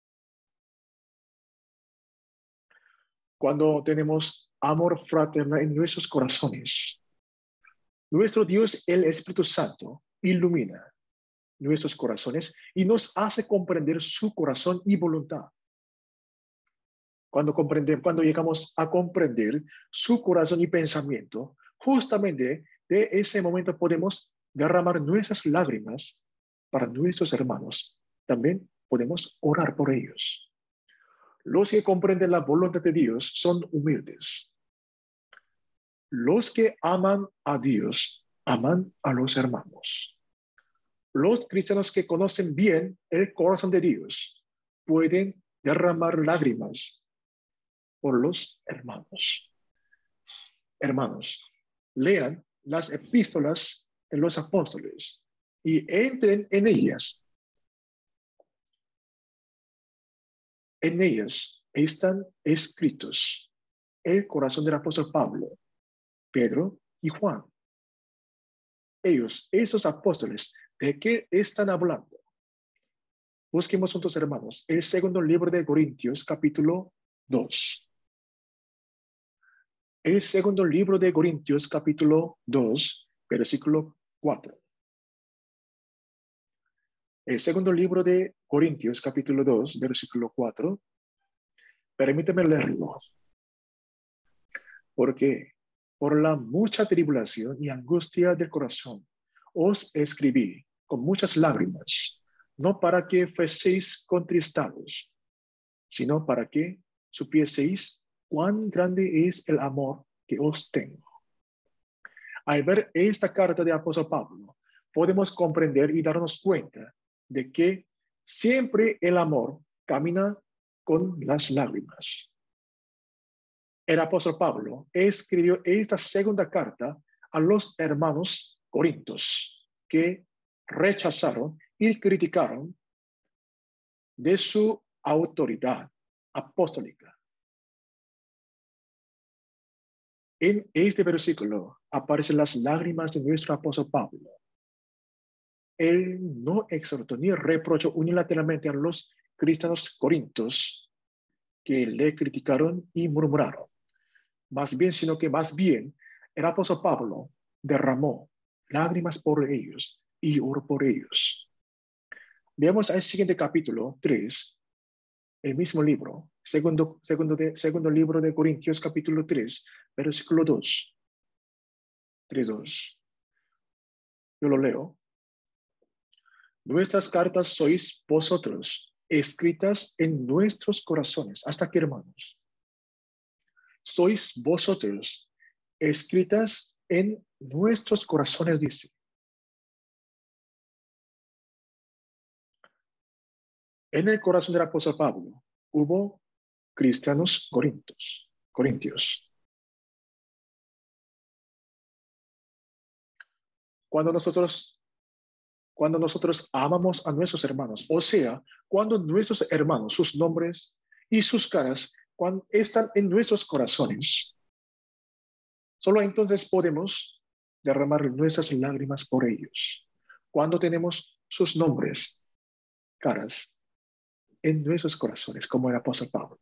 [SPEAKER 1] Cuando tenemos amor fraterno en nuestros corazones, nuestro Dios, el Espíritu Santo, ilumina nuestros corazones y nos hace comprender su corazón y voluntad. Cuando comprendemos, cuando llegamos a comprender su corazón y pensamiento, justamente de ese momento podemos derramar nuestras lágrimas para nuestros hermanos. También podemos orar por ellos. Los que comprenden la voluntad de Dios son humildes. Los que aman a Dios, aman a los hermanos. Los cristianos que conocen bien el corazón de Dios pueden derramar lágrimas por los hermanos. Hermanos, lean las epístolas de los apóstoles y entren en ellas. En ellas están escritos el corazón del apóstol Pablo, Pedro y Juan. Ellos, esos apóstoles, ¿de qué están hablando? Busquemos juntos, hermanos, el segundo libro de Corintios, capítulo dos. El segundo libro de Corintios, capítulo dos, versículo cuatro. El segundo libro de Corintios, capítulo dos, versículo cuatro. Permíteme leerlo. Porque por la mucha tribulación y angustia del corazón os escribí con muchas lágrimas, no para que fueseis contristados, sino para que supieseis cuán grande es el amor que os tengo. Al ver esta carta de apóstol Pablo, podemos comprender y darnos cuenta de que siempre el amor camina con las lágrimas. El apóstol Pablo escribió esta segunda carta a los hermanos corintios que rechazaron y criticaron de su autoridad apostólica. En este versículo aparecen las lágrimas de nuestro apóstol Pablo. Él no exhortó ni reprochó unilateralmente a los cristianos corintios que le criticaron y murmuraron. Más bien, sino que más bien el apóstol Pablo derramó lágrimas por ellos y oró por ellos. Veamos al siguiente capítulo tres, el mismo libro, segundo, segundo, de, segundo libro de Corintios, capítulo tres, versículo dos. tres, dos. Yo lo leo. Nuestras cartas sois vosotros, escritas en nuestros corazones. Hasta aquí, hermanos. Sois vosotros escritas en nuestros corazones, dice. En el corazón del apóstol Pablo hubo cristianos corintios. corintios. Cuando nosotros, cuando nosotros amamos a nuestros hermanos, o sea, cuando nuestros hermanos, sus nombres y sus caras, cuando están en nuestros corazones, solo entonces podemos derramar nuestras lágrimas por ellos. Cuando tenemos sus nombres, caras, en nuestros corazones, como el apóstol Pablo.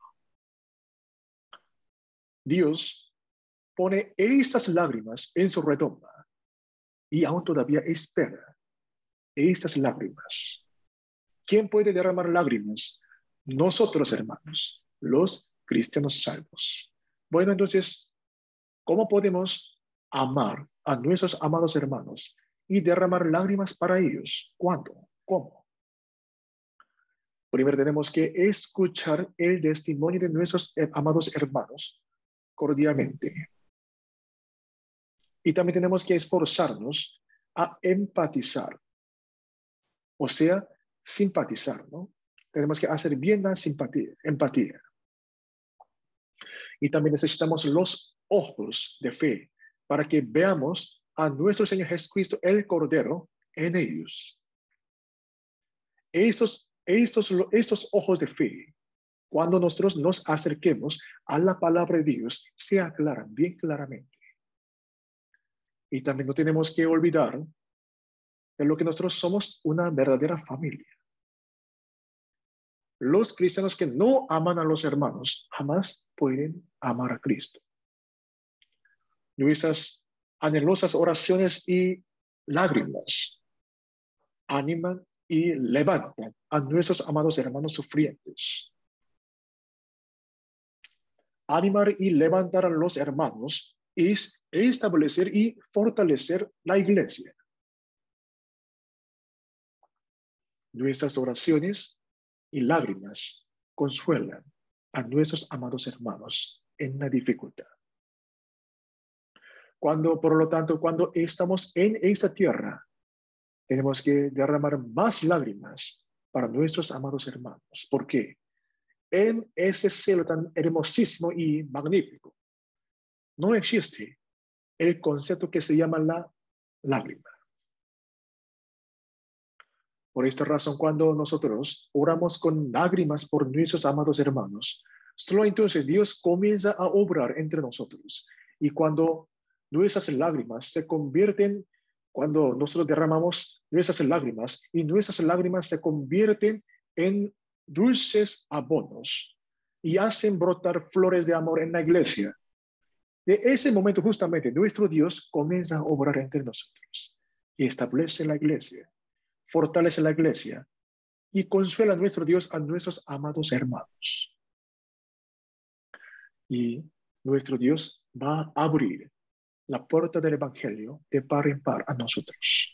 [SPEAKER 1] Dios pone estas lágrimas en su redoma y aún todavía espera estas lágrimas. ¿Quién puede derramar lágrimas? Nosotros, hermanos, los cristianos salvos. Bueno, entonces, ¿cómo podemos amar a nuestros amados hermanos y derramar lágrimas para ellos? ¿Cuándo? ¿Cómo? Primero tenemos que escuchar el testimonio de nuestros amados hermanos cordialmente. Y también tenemos que esforzarnos a empatizar, o sea, simpatizar, ¿no? Tenemos que hacer bien la simpatía, empatía. Y también necesitamos los ojos de fe para que veamos a nuestro Señor Jesucristo, el Cordero, en ellos. Estos, estos, estos ojos de fe, cuando nosotros nos acerquemos a la palabra de Dios, se aclaran bien claramente. Y también no tenemos que olvidar de lo que nosotros somos, una verdadera familia. Los cristianos que no aman a los hermanos jamás pueden amar a Cristo. Nuestras anhelosas oraciones y lágrimas animan y levantan a nuestros amados hermanos sufrientes. Animar y levantar a los hermanos es establecer y fortalecer la iglesia. Nuestras oraciones y lágrimas consuelan a nuestros amados hermanos en la dificultad. Cuando, por lo tanto, cuando estamos en esta tierra, tenemos que derramar más lágrimas para nuestros amados hermanos. ¿Por qué? En ese cielo tan hermosísimo y magnífico, no existe el concepto que se llama la lágrima. Por esta razón, cuando nosotros oramos con lágrimas por nuestros amados hermanos, solo entonces Dios comienza a obrar entre nosotros. Y cuando nuestras lágrimas se convierten, cuando nosotros derramamos nuestras lágrimas y nuestras lágrimas se convierten en dulces abonos y hacen brotar flores de amor en la iglesia, de ese momento justamente nuestro Dios comienza a obrar entre nosotros y establece la iglesia, fortalece la iglesia y consuela a nuestro Dios a nuestros amados hermanos. Y nuestro Dios va a abrir la puerta del evangelio de par en par a nosotros.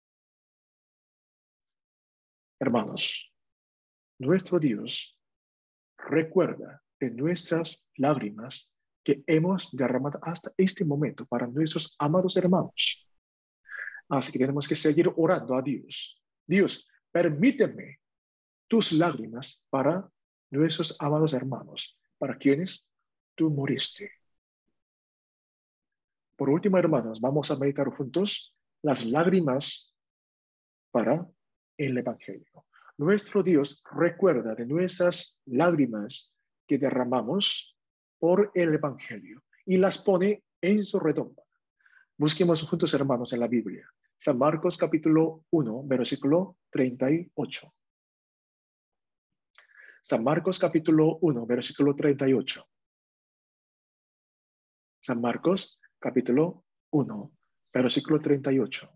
[SPEAKER 1] Hermanos, nuestro Dios recuerda de nuestras lágrimas que hemos derramado hasta este momento para nuestros amados hermanos. Así que tenemos que seguir orando a Dios. Dios, permíteme tus lágrimas para nuestros amados hermanos, para quienes tú moriste. Por último, hermanos, vamos a meditar juntos las lágrimas para el evangelio. Nuestro Dios recuerda de nuestras lágrimas que derramamos por el evangelio y las pone en su redoma. Busquemos juntos, hermanos, en la Biblia. San Marcos capítulo uno, versículo treinta y ocho. San Marcos capítulo uno, versículo treinta y ocho. San Marcos capítulo uno, versículo treinta y ocho.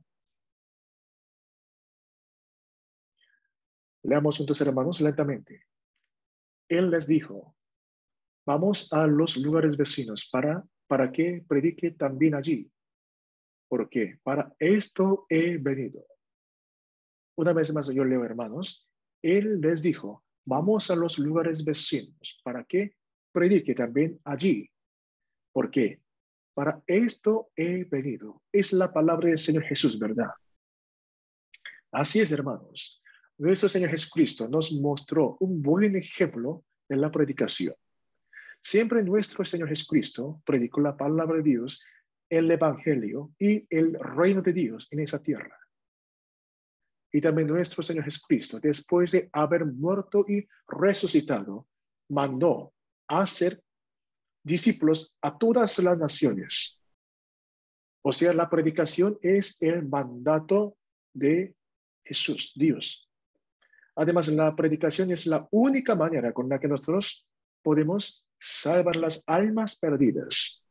[SPEAKER 1] Leamos juntos, hermanos, lentamente. Él les dijo, vamos a los lugares vecinos para, para que predique también allí. ¿Por qué? Para esto he venido. Una vez más yo leo, hermanos. Él les dijo, vamos a los lugares vecinos para que predique también allí. ¿Por qué? Para esto he venido. Es la palabra del Señor Jesús, ¿verdad? Así es, hermanos. Nuestro Señor Jesucristo nos mostró un buen ejemplo de la predicación. Siempre nuestro Señor Jesucristo predicó la palabra de Dios, el Evangelio y el reino de Dios en esa tierra. Y también nuestro Señor Jesucristo, después de haber muerto y resucitado, mandó a hacer discípulos a todas las naciones. O sea, la predicación es el mandato de Jesús, Dios. Además, la predicación es la única manera con la que nosotros podemos salvar las almas perdidas.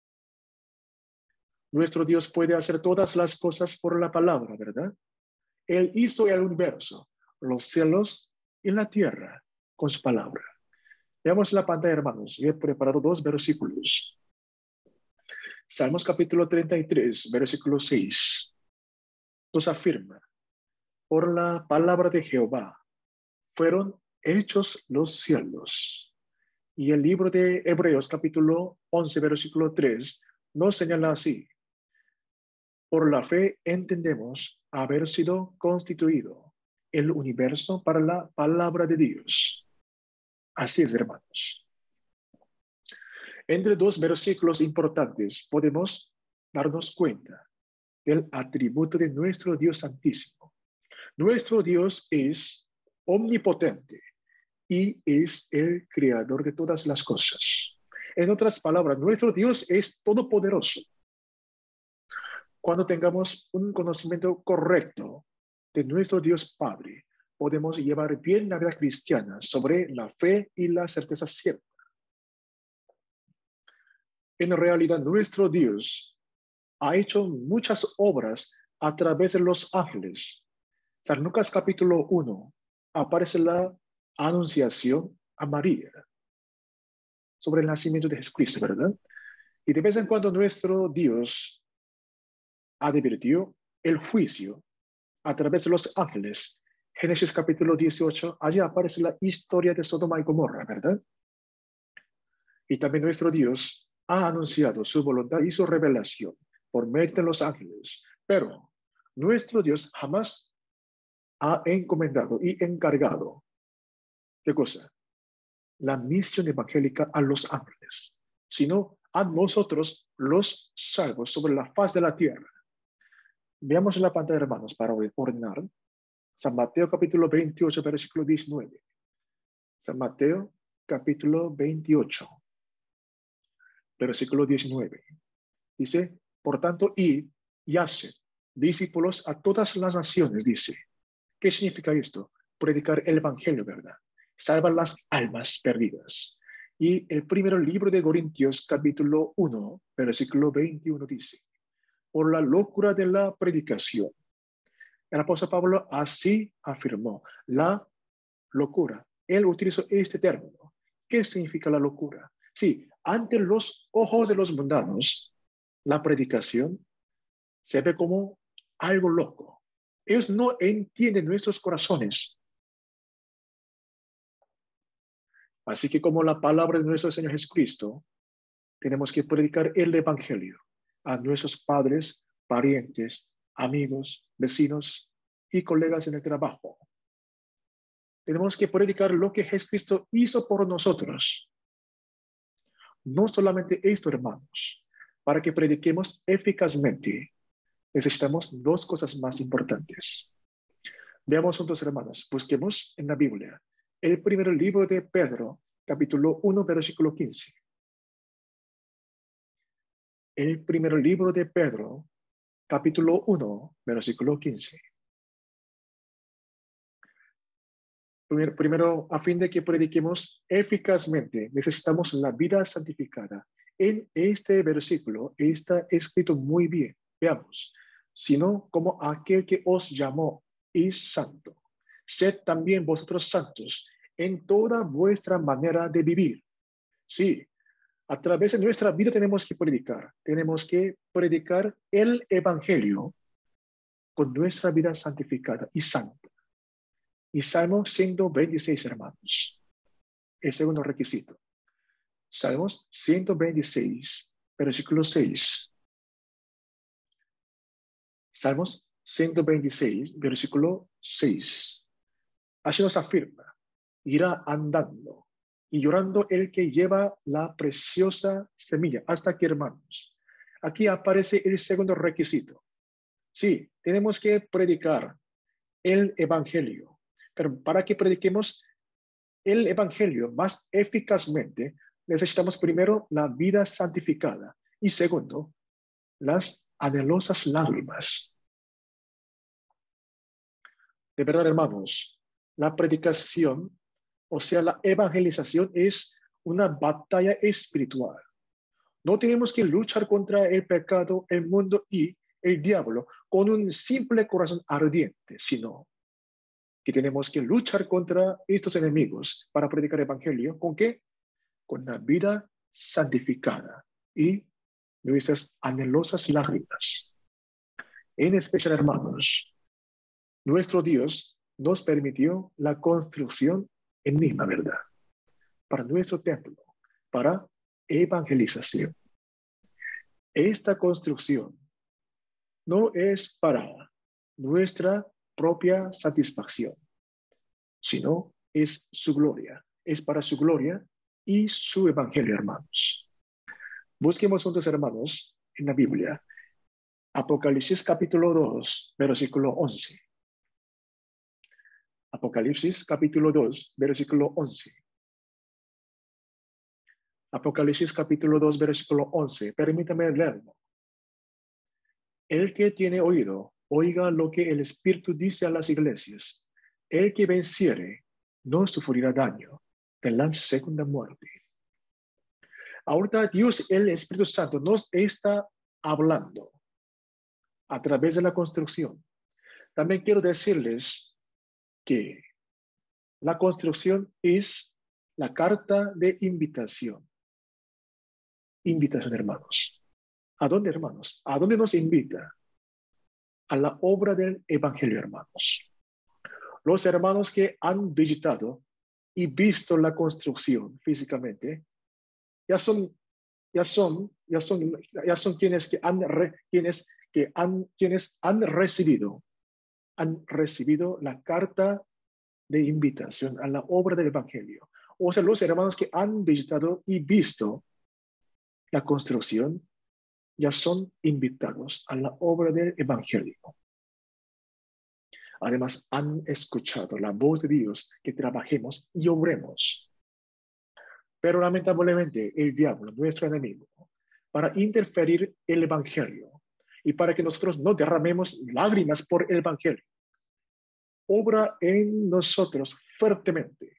[SPEAKER 1] Nuestro Dios puede hacer todas las cosas por la palabra, ¿verdad? Él hizo el universo, los cielos y la tierra con su palabra. Veamos la pantalla, hermanos. Yo he preparado dos versículos. Salmos capítulo treinta y tres, versículo seis. Nos afirma: por la palabra de Jehová fueron hechos los cielos. Y el libro de Hebreos capítulo once, versículo tres, nos señala así: por la fe entendemos haber sido constituido el universo para la palabra de Dios. Así es, hermanos. Entre dos versículos importantes podemos darnos cuenta del atributo de nuestro Dios Santísimo. Nuestro Dios es omnipotente y es el creador de todas las cosas. En otras palabras, nuestro Dios es todopoderoso. Cuando tengamos un conocimiento correcto de nuestro Dios Padre, podemos llevar bien la vida cristiana sobre la fe y la certeza cierta. En realidad, nuestro Dios ha hecho muchas obras a través de los ángeles. San Lucas capítulo uno aparece la anunciación a María sobre el nacimiento de Jesucristo, ¿verdad? Y de vez en cuando nuestro Dios advirtió el juicio a través de los ángeles. Génesis capítulo dieciocho, allí aparece la historia de Sodoma y Gomorra, ¿verdad? Y también nuestro Dios ha anunciado su voluntad y su revelación por medio de los ángeles. Pero nuestro Dios jamás ha encomendado y encargado, ¿qué cosa? La misión evangélica a los ángeles, sino a nosotros los salvos sobre la faz de la tierra. Veamos en la pantalla, hermanos, para ordenar. San Mateo capítulo veintiocho, versículo diecinueve. San Mateo capítulo veintiocho, versículo diecinueve. Dice: por tanto, id y haced discípulos a todas las naciones, dice. ¿Qué significa esto? Predicar el evangelio, ¿verdad? Salvar las almas perdidas. Y el primer libro de Corintios capítulo uno, versículo veintiuno dice: por la locura de la predicación. El apóstol Pablo así afirmó: la locura. Él utilizó este término. ¿Qué significa la locura? Sí, ante los ojos de los mundanos, la predicación se ve como algo loco. Ellos no entienden nuestros corazones. Así que como la palabra de nuestro Señor Jesucristo, tenemos que predicar el evangelio a nuestros padres, parientes, amigos, vecinos y colegas en el trabajo. Tenemos que predicar lo que Jesucristo hizo por nosotros. No solamente esto, hermanos. Para que prediquemos eficazmente, necesitamos dos cosas más importantes. Veamos juntos, hermanos. Busquemos en la Biblia el primer libro de Pedro, capítulo uno, versículo quince. El primer libro de Pedro, capítulo uno, versículo quince. Primero, primero, a fin de que prediquemos eficazmente, necesitamos la vida santificada. En este versículo está escrito muy bien. Veamos. Sino como aquel que os llamó es santo, sed también vosotros santos en toda vuestra manera de vivir. Sí, a través de nuestra vida tenemos que predicar. Tenemos que predicar el evangelio con nuestra vida santificada y santa. Y Salmo ciento veintiséis, hermanos. El segundo requisito. Salmos ciento veintiséis, versículo seis. Salmos ciento veintiséis, versículo seis. Así nos afirma: irá andando y llorando el que lleva la preciosa semilla. Hasta aquí, hermanos. Aquí aparece el segundo requisito. Sí, tenemos que predicar el evangelio, pero para que prediquemos el evangelio más eficazmente, necesitamos primero la vida santificada y segundo, las anhelosas lágrimas. De verdad, hermanos, la predicación, o sea, la evangelización es una batalla espiritual. No tenemos que luchar contra el pecado, el mundo y el diablo con un simple corazón ardiente, sino que tenemos que luchar contra estos enemigos para predicar el evangelio. ¿Con qué? Con la vida santificada y nuestras anhelosas lágrimas. En especial, hermanos, nuestro Dios nos permitió la construcción en misma verdad para nuestro templo, para evangelización. Esta construcción no es para nuestra propia satisfacción, sino es su gloria, es para su gloria y su evangelio, hermanos. Busquemos juntos, hermanos, en la Biblia, Apocalipsis capítulo dos, versículo once. Apocalipsis capítulo dos, versículo once. Apocalipsis capítulo dos, versículo once. Permítame leerlo. El que tiene oído, oiga lo que el Espíritu dice a las iglesias. El que venciere no sufrirá daño de la segunda muerte. Ahorita Dios, el Espíritu Santo, nos está hablando a través de la construcción. También quiero decirles que la construcción es la carta de invitación. Invitación, hermanos. ¿A dónde, hermanos? ¿A dónde nos invita? A la obra del evangelio, hermanos. Los hermanos que han visitado y visto la construcción físicamente, ya son, ya son, ya son, ya son quienes que han, re, quienes que han, quienes han recibido, han recibido la carta de invitación a la obra del evangelio. O sea, los hermanos que han visitado y visto la construcción ya son invitados a la obra del evangelio. Además, han escuchado la voz de Dios que trabajemos y obremos. Pero lamentablemente el diablo, nuestro enemigo, para interferir el evangelio y para que nosotros no derramemos lágrimas por el evangelio, obra en nosotros fuertemente.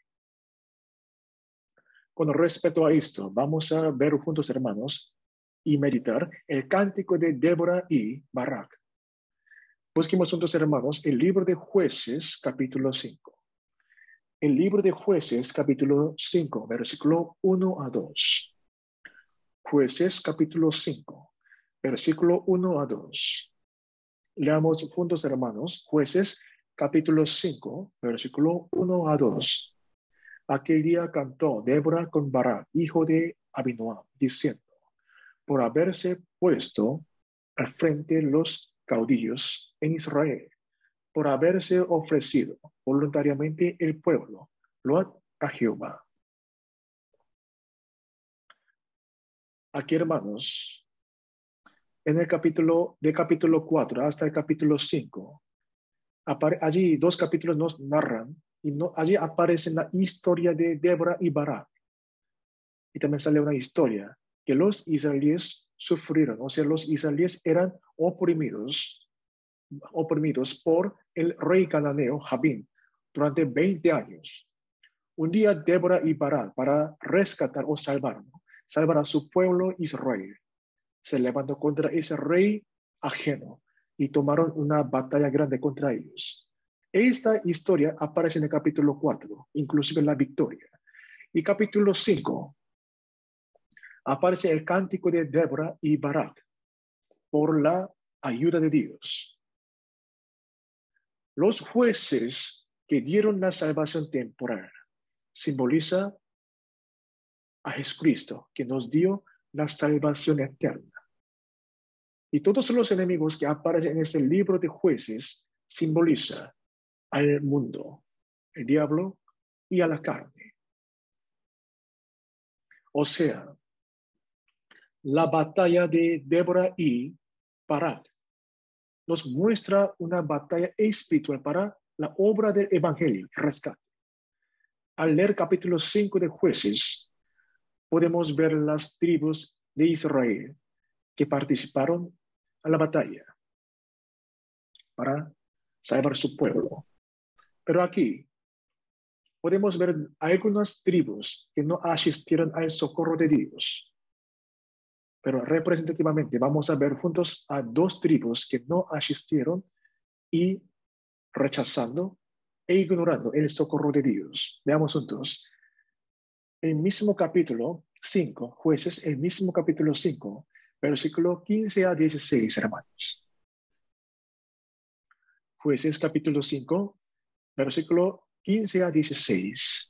[SPEAKER 1] Con respecto a esto, vamos a ver juntos, hermanos, y meditar el cántico de Débora y Barak. Busquemos juntos, hermanos, el libro de Jueces, capítulo cinco. El libro de Jueces, capítulo cinco, versículo uno a dos. Jueces, capítulo cinco, versículo uno a dos. Leamos juntos, hermanos, Jueces, capítulo cinco, versículo uno a dos. Aquel día cantó Débora con Barak, hijo de Abinoam, diciendo: por haberse puesto al frente los caudillos en Israel, por haberse ofrecido voluntariamente el pueblo, load a Jehová. Aquí, hermanos, en el capítulo, de capítulo cuatro hasta el capítulo cinco, allí dos capítulos nos narran, y no, allí aparece la historia de Débora y Barak. Y también sale una historia que los israelíes sufrieron, o sea, los israelíes eran oprimidos, oprimidos por el rey cananeo Jabín durante veinte años. Un día Débora y Barak, para rescatar o salvar, ¿no? salvar a su pueblo Israel, se levantó contra ese rey ajeno y tomaron una batalla grande contra ellos. Esta historia aparece en el capítulo cuatro, inclusive la victoria. Y capítulo cinco, aparece el cántico de Débora y Barak por la ayuda de Dios. Los jueces que dieron la salvación temporal. Simboliza a Jesucristo, que nos dio la salvación eterna. Y todos los enemigos que aparecen en este libro de Jueces simboliza al mundo, el diablo y a la carne. O sea, la batalla de Débora y Barak nos muestra una batalla espiritual para la obra del evangelio, el rescate. Al leer capítulo cinco de Jueces, podemos ver las tribus de Israel que participaron en la batalla para salvar su pueblo. Pero aquí podemos ver algunas tribus que no asistieron al socorro de Dios. Pero representativamente vamos a ver juntos a dos tribus que no asistieron y rechazando e ignorando el socorro de Dios. Veamos juntos. El mismo capítulo cinco, Jueces, el mismo capítulo cinco, versículo quince a dieciséis, hermanos. Jueces capítulo cinco, versículo quince a dieciséis.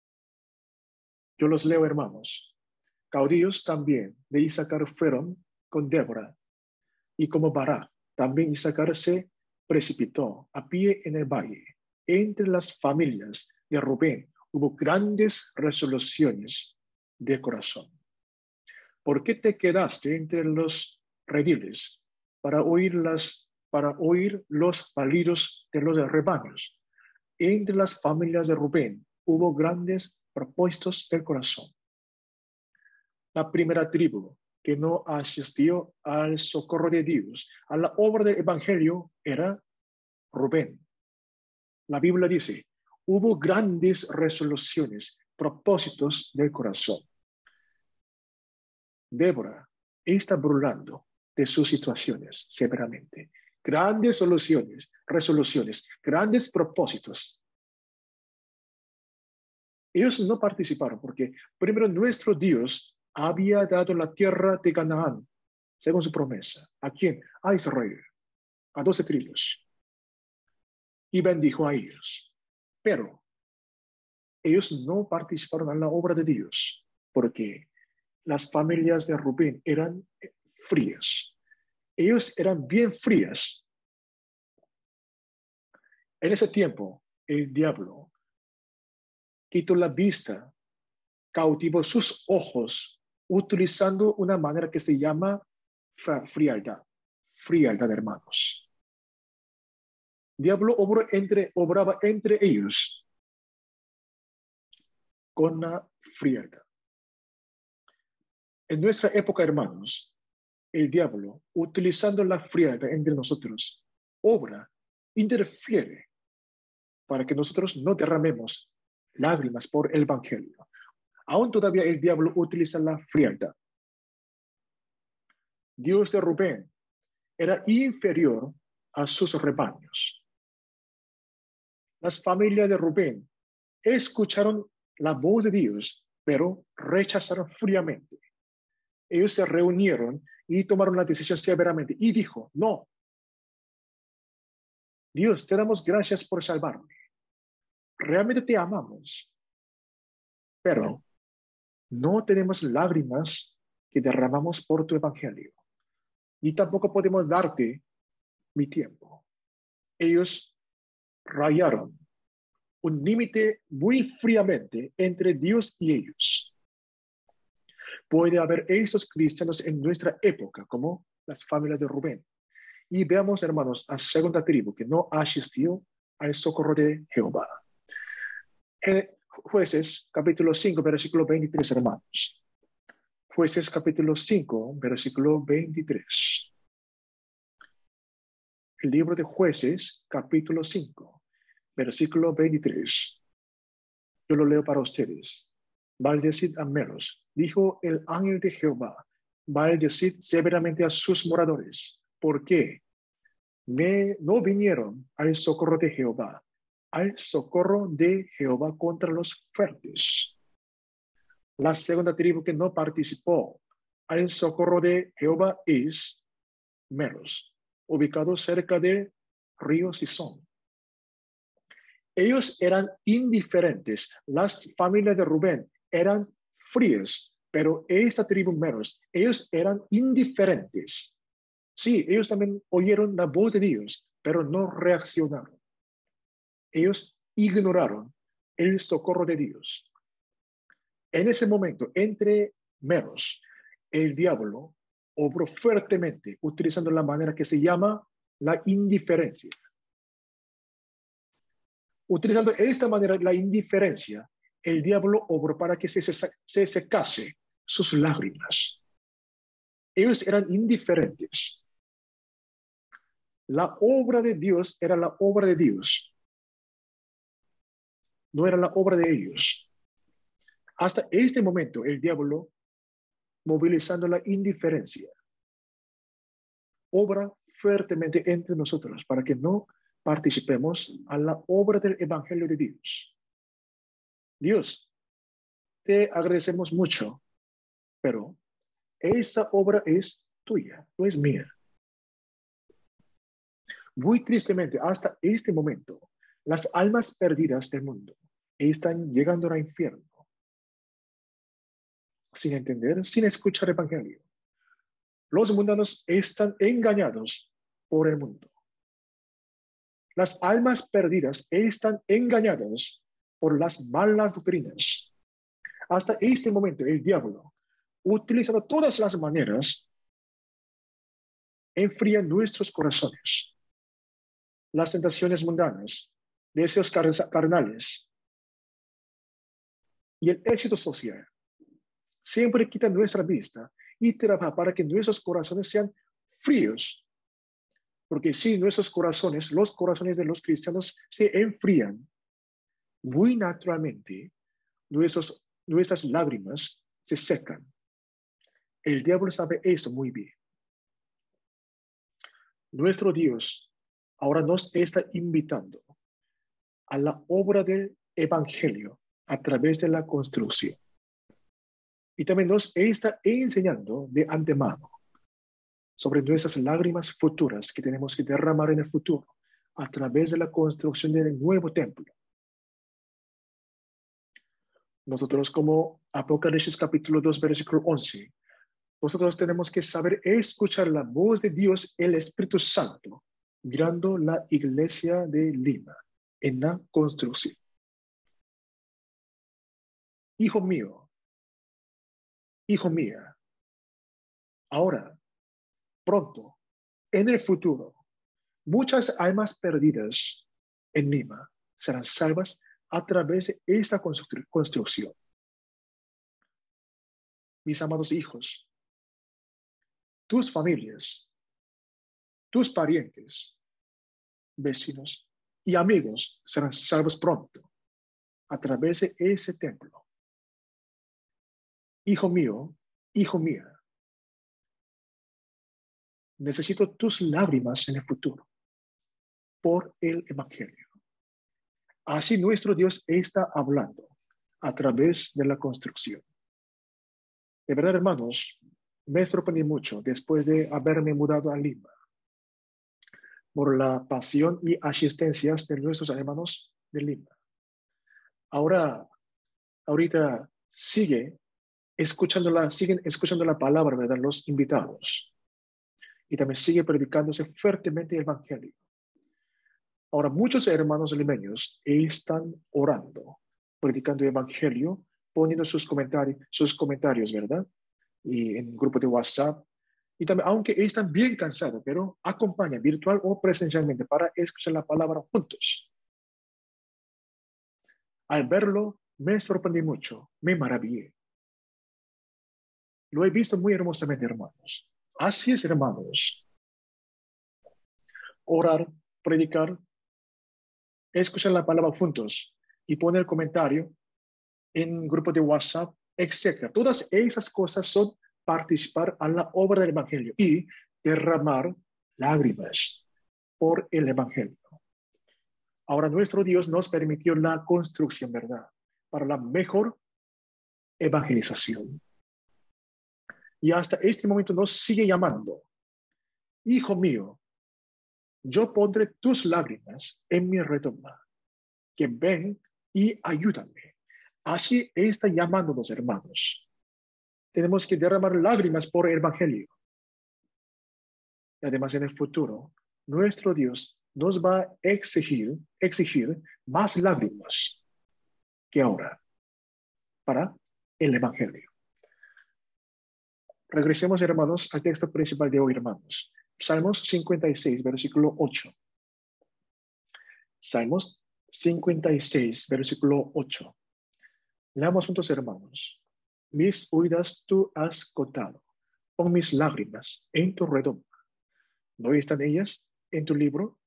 [SPEAKER 1] Yo los leo, hermanos. Caudillos también de Isaacar fueron con Débora, y como Barak, también Isaacar se precipitó a pie en el valle. Entre las familias de Rubén hubo grandes resoluciones de corazón. ¿Por qué te quedaste entre los rediles para oír, las, para oír los balidos de los rebaños? Entre las familias de Rubén hubo grandes propósitos del corazón. La primera tribu que no asistió al socorro de Dios, a la obra del evangelio, era Rubén. La Biblia dice, hubo grandes resoluciones, propósitos del corazón. Débora está burlando de sus situaciones severamente. Grandes soluciones, resoluciones, grandes propósitos. Ellos no participaron porque primero nuestro Dios había dado la tierra de Canaán, según su promesa. ¿A quién? A Israel, a doce tribus. Y bendijo a ellos. Pero ellos no participaron en la obra de Dios, porque las familias de Rubén eran frías. Ellos eran bien frías. En ese tiempo, el diablo quitó la vista, cautivó sus ojos, utilizando una manera que se llama frialdad. Frialdad, hermanos. Diablo obró entre, obraba entre ellos con la frialdad. En nuestra época, hermanos, el diablo, utilizando la frialdad entre nosotros, obra, interfiere para que nosotros no derramemos lágrimas por el evangelio. Aún todavía el diablo utiliza la frialdad. Dios de Rubén era inferior a sus rebaños. Las familias de Rubén escucharon la voz de Dios, pero rechazaron fríamente. Ellos se reunieron y tomaron la decisión severamente y dijo, no, Dios, te damos gracias por salvarme. Realmente te amamos, pero no tenemos lágrimas que derramamos por tu evangelio. Ni tampoco podemos darte mi tiempo. Ellos rayaron un límite muy fríamente entre Dios y ellos. Puede haber esos cristianos en nuestra época, como las familias de Rubén. Y veamos, hermanos, a segunda tribu que no asistió al socorro de Jehová. En Jueces, capítulo cinco, versículo veintitrés, hermanos. Jueces, capítulo cinco, versículo veintitrés. El libro de Jueces, capítulo cinco, versículo veintitrés. Yo lo leo para ustedes. Maldecid a Meros, dijo el ángel de Jehová, maldecid severamente a sus moradores. ¿Por qué? Me, no vinieron al socorro de Jehová, al socorro de Jehová contra los fuertes. La segunda tribu que no participó al socorro de Jehová es Meros, ubicado cerca del río Sison. Ellos eran indiferentes. Las familias de Rubén eran frías, pero esta tribu menos, ellos eran indiferentes. Sí, ellos también oyeron la voz de Dios, pero no reaccionaron. Ellos ignoraron el socorro de Dios. En ese momento, entre meros, el diablo obró fuertemente, utilizando la manera que se llama la indiferencia. Utilizando esta manera, la indiferencia, el diablo obró para que se, se, se secase sus lágrimas. Ellos eran indiferentes. La obra de Dios era la obra de Dios. No era la obra de ellos. Hasta este momento, el diablo, movilizando la indiferencia, obra fuertemente entre nosotros para que no participemos a la obra del Evangelio de Dios. Dios, te agradecemos mucho, pero esa obra es tuya, no es mía. Muy tristemente, hasta este momento, las almas perdidas del mundo están llegando al infierno sin entender, sin escuchar el Evangelio. Los mundanos están engañados por el mundo. Las almas perdidas están engañadas por las malas doctrinas. Hasta este momento, el diablo, utilizando todas las maneras, enfría nuestros corazones. Las tentaciones mundanas, deseos carnales y el éxito social siempre quitan nuestra vista y trabaja para que nuestros corazones sean fríos. Porque si nuestros corazones, los corazones de los cristianos se enfrían, muy naturalmente nuestros, nuestras lágrimas se secan. El diablo sabe esto muy bien. Nuestro Dios ahora nos está invitando a la obra del Evangelio a través de la construcción. Y también nos está enseñando de antemano sobre nuestras lágrimas futuras que tenemos que derramar en el futuro a través de la construcción del nuevo templo. Nosotros, como Apocalipsis capítulo dos, versículo once, nosotros tenemos que saber escuchar la voz de Dios, el Espíritu Santo, mirando la iglesia de Lima en la construcción. Hijo mío, hijo mía, ahora, pronto, en el futuro, muchas almas perdidas en Lima serán salvas a través de esta constru- construcción. Mis amados hijos, tus familias, tus parientes, vecinos y amigos serán salvos pronto a través de ese templo. Hijo mío, hijo mía, necesito tus lágrimas en el futuro por el Evangelio. Así nuestro Dios está hablando a través de la construcción. De verdad, hermanos, me sorprendí mucho después de haberme mudado a Lima por la pasión y asistencias de nuestros hermanos de Lima. Ahora, ahorita sigue escuchando la, siguen escuchando la palabra, ¿verdad? Los invitados. Y también sigue predicándose fuertemente el Evangelio. Ahora, muchos hermanos limeños están orando, predicando el Evangelio, poniendo sus comentarios, sus comentarios, ¿verdad? Y en un grupo de WhatsApp. Y también, aunque están bien cansados, pero acompañan virtual o presencialmente para escuchar la palabra juntos. Al verlo, me sorprendí mucho, me maravillé. Lo he visto muy hermosamente, hermanos. Así es, hermanos. Orar, predicar, escuchar la palabra juntos y poner comentario en grupo de WhatsApp, etcétera. Todas esas cosas son participar a la obra del Evangelio y derramar lágrimas por el Evangelio. Ahora nuestro Dios nos permitió la construcción, ¿verdad? Para la mejor evangelización. Y hasta este momento nos sigue llamando. Hijo mío, yo pondré tus lágrimas en mi redoma. que ven y ayúdame. Así está llamándonos, hermanos. Tenemos que derramar lágrimas por el Evangelio. Y además, en el futuro, nuestro Dios nos va a exigir, exigir más lágrimas que ahora para el Evangelio. Regresemos, hermanos, al texto principal de hoy, hermanos. Salmos cincuenta y seis, versículo ocho. Salmos cincuenta y seis, versículo ocho. Leamos juntos, hermanos. Mis huidas tú has contado, pon mis lágrimas en tu redoma. ¿No están ellas en tu libro?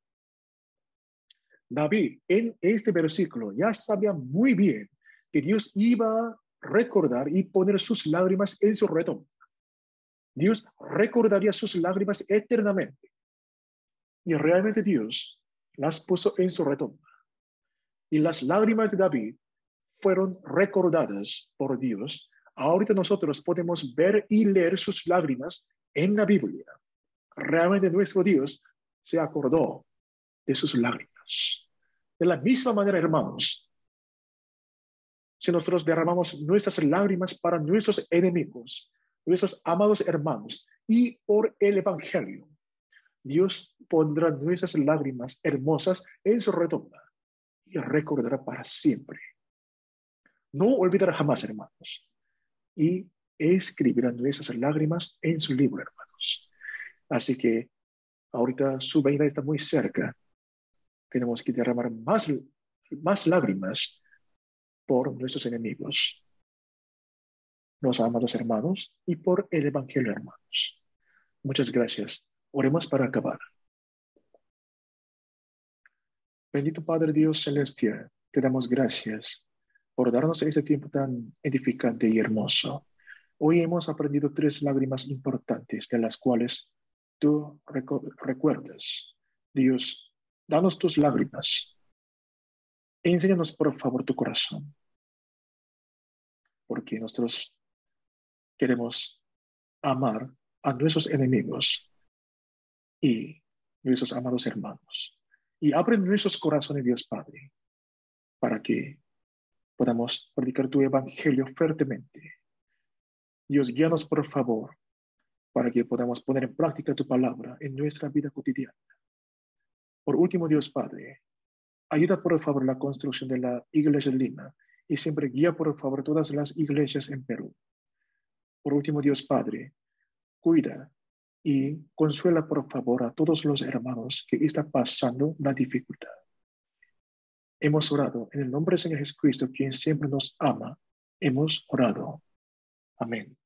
[SPEAKER 1] David, en este versículo, ya sabía muy bien que Dios iba a recordar y poner sus lágrimas en su redoma. Dios recordaría sus lágrimas eternamente. Y realmente Dios las puso en su redoma. Y las lágrimas de David fueron recordadas por Dios. Ahorita nosotros podemos ver y leer sus lágrimas en la Biblia. Realmente nuestro Dios se acordó de sus lágrimas. De la misma manera, hermanos, si nosotros derramamos nuestras lágrimas para nuestros enemigos, nuestros amados hermanos, y por el Evangelio, Dios pondrá nuestras lágrimas hermosas en su redoma y recordará para siempre. No olvidará jamás, hermanos, y escribirá nuestras lágrimas en su libro, hermanos. Así que ahorita su venida está muy cerca. Tenemos que derramar más, más lágrimas por nuestros enemigos, los amados hermanos, y por el Evangelio, hermanos. Muchas gracias. Oremos para acabar. Bendito Padre Dios celestial, te damos gracias por darnos este tiempo tan edificante y hermoso. Hoy hemos aprendido tres lágrimas importantes de las cuales tú recu recuerdas. Dios, danos tus lágrimas. Enséñanos, por favor, tu corazón. Porque nosotros queremos amar a nuestros enemigos y nuestros amados hermanos. Y abre nuestros corazones, Dios Padre, para que podamos predicar tu evangelio fuertemente. Dios, guíanos, por favor, para que podamos poner en práctica tu palabra en nuestra vida cotidiana. Por último, Dios Padre, ayuda, por favor, la construcción de la Iglesia de Lima y siempre guía, por favor, todas las iglesias en Perú. Por último, Dios Padre, cuida y consuela, por favor, a todos los hermanos que están pasando la dificultad. Hemos orado en el nombre del Señor Jesucristo, quien siempre nos ama. Hemos orado. Amén.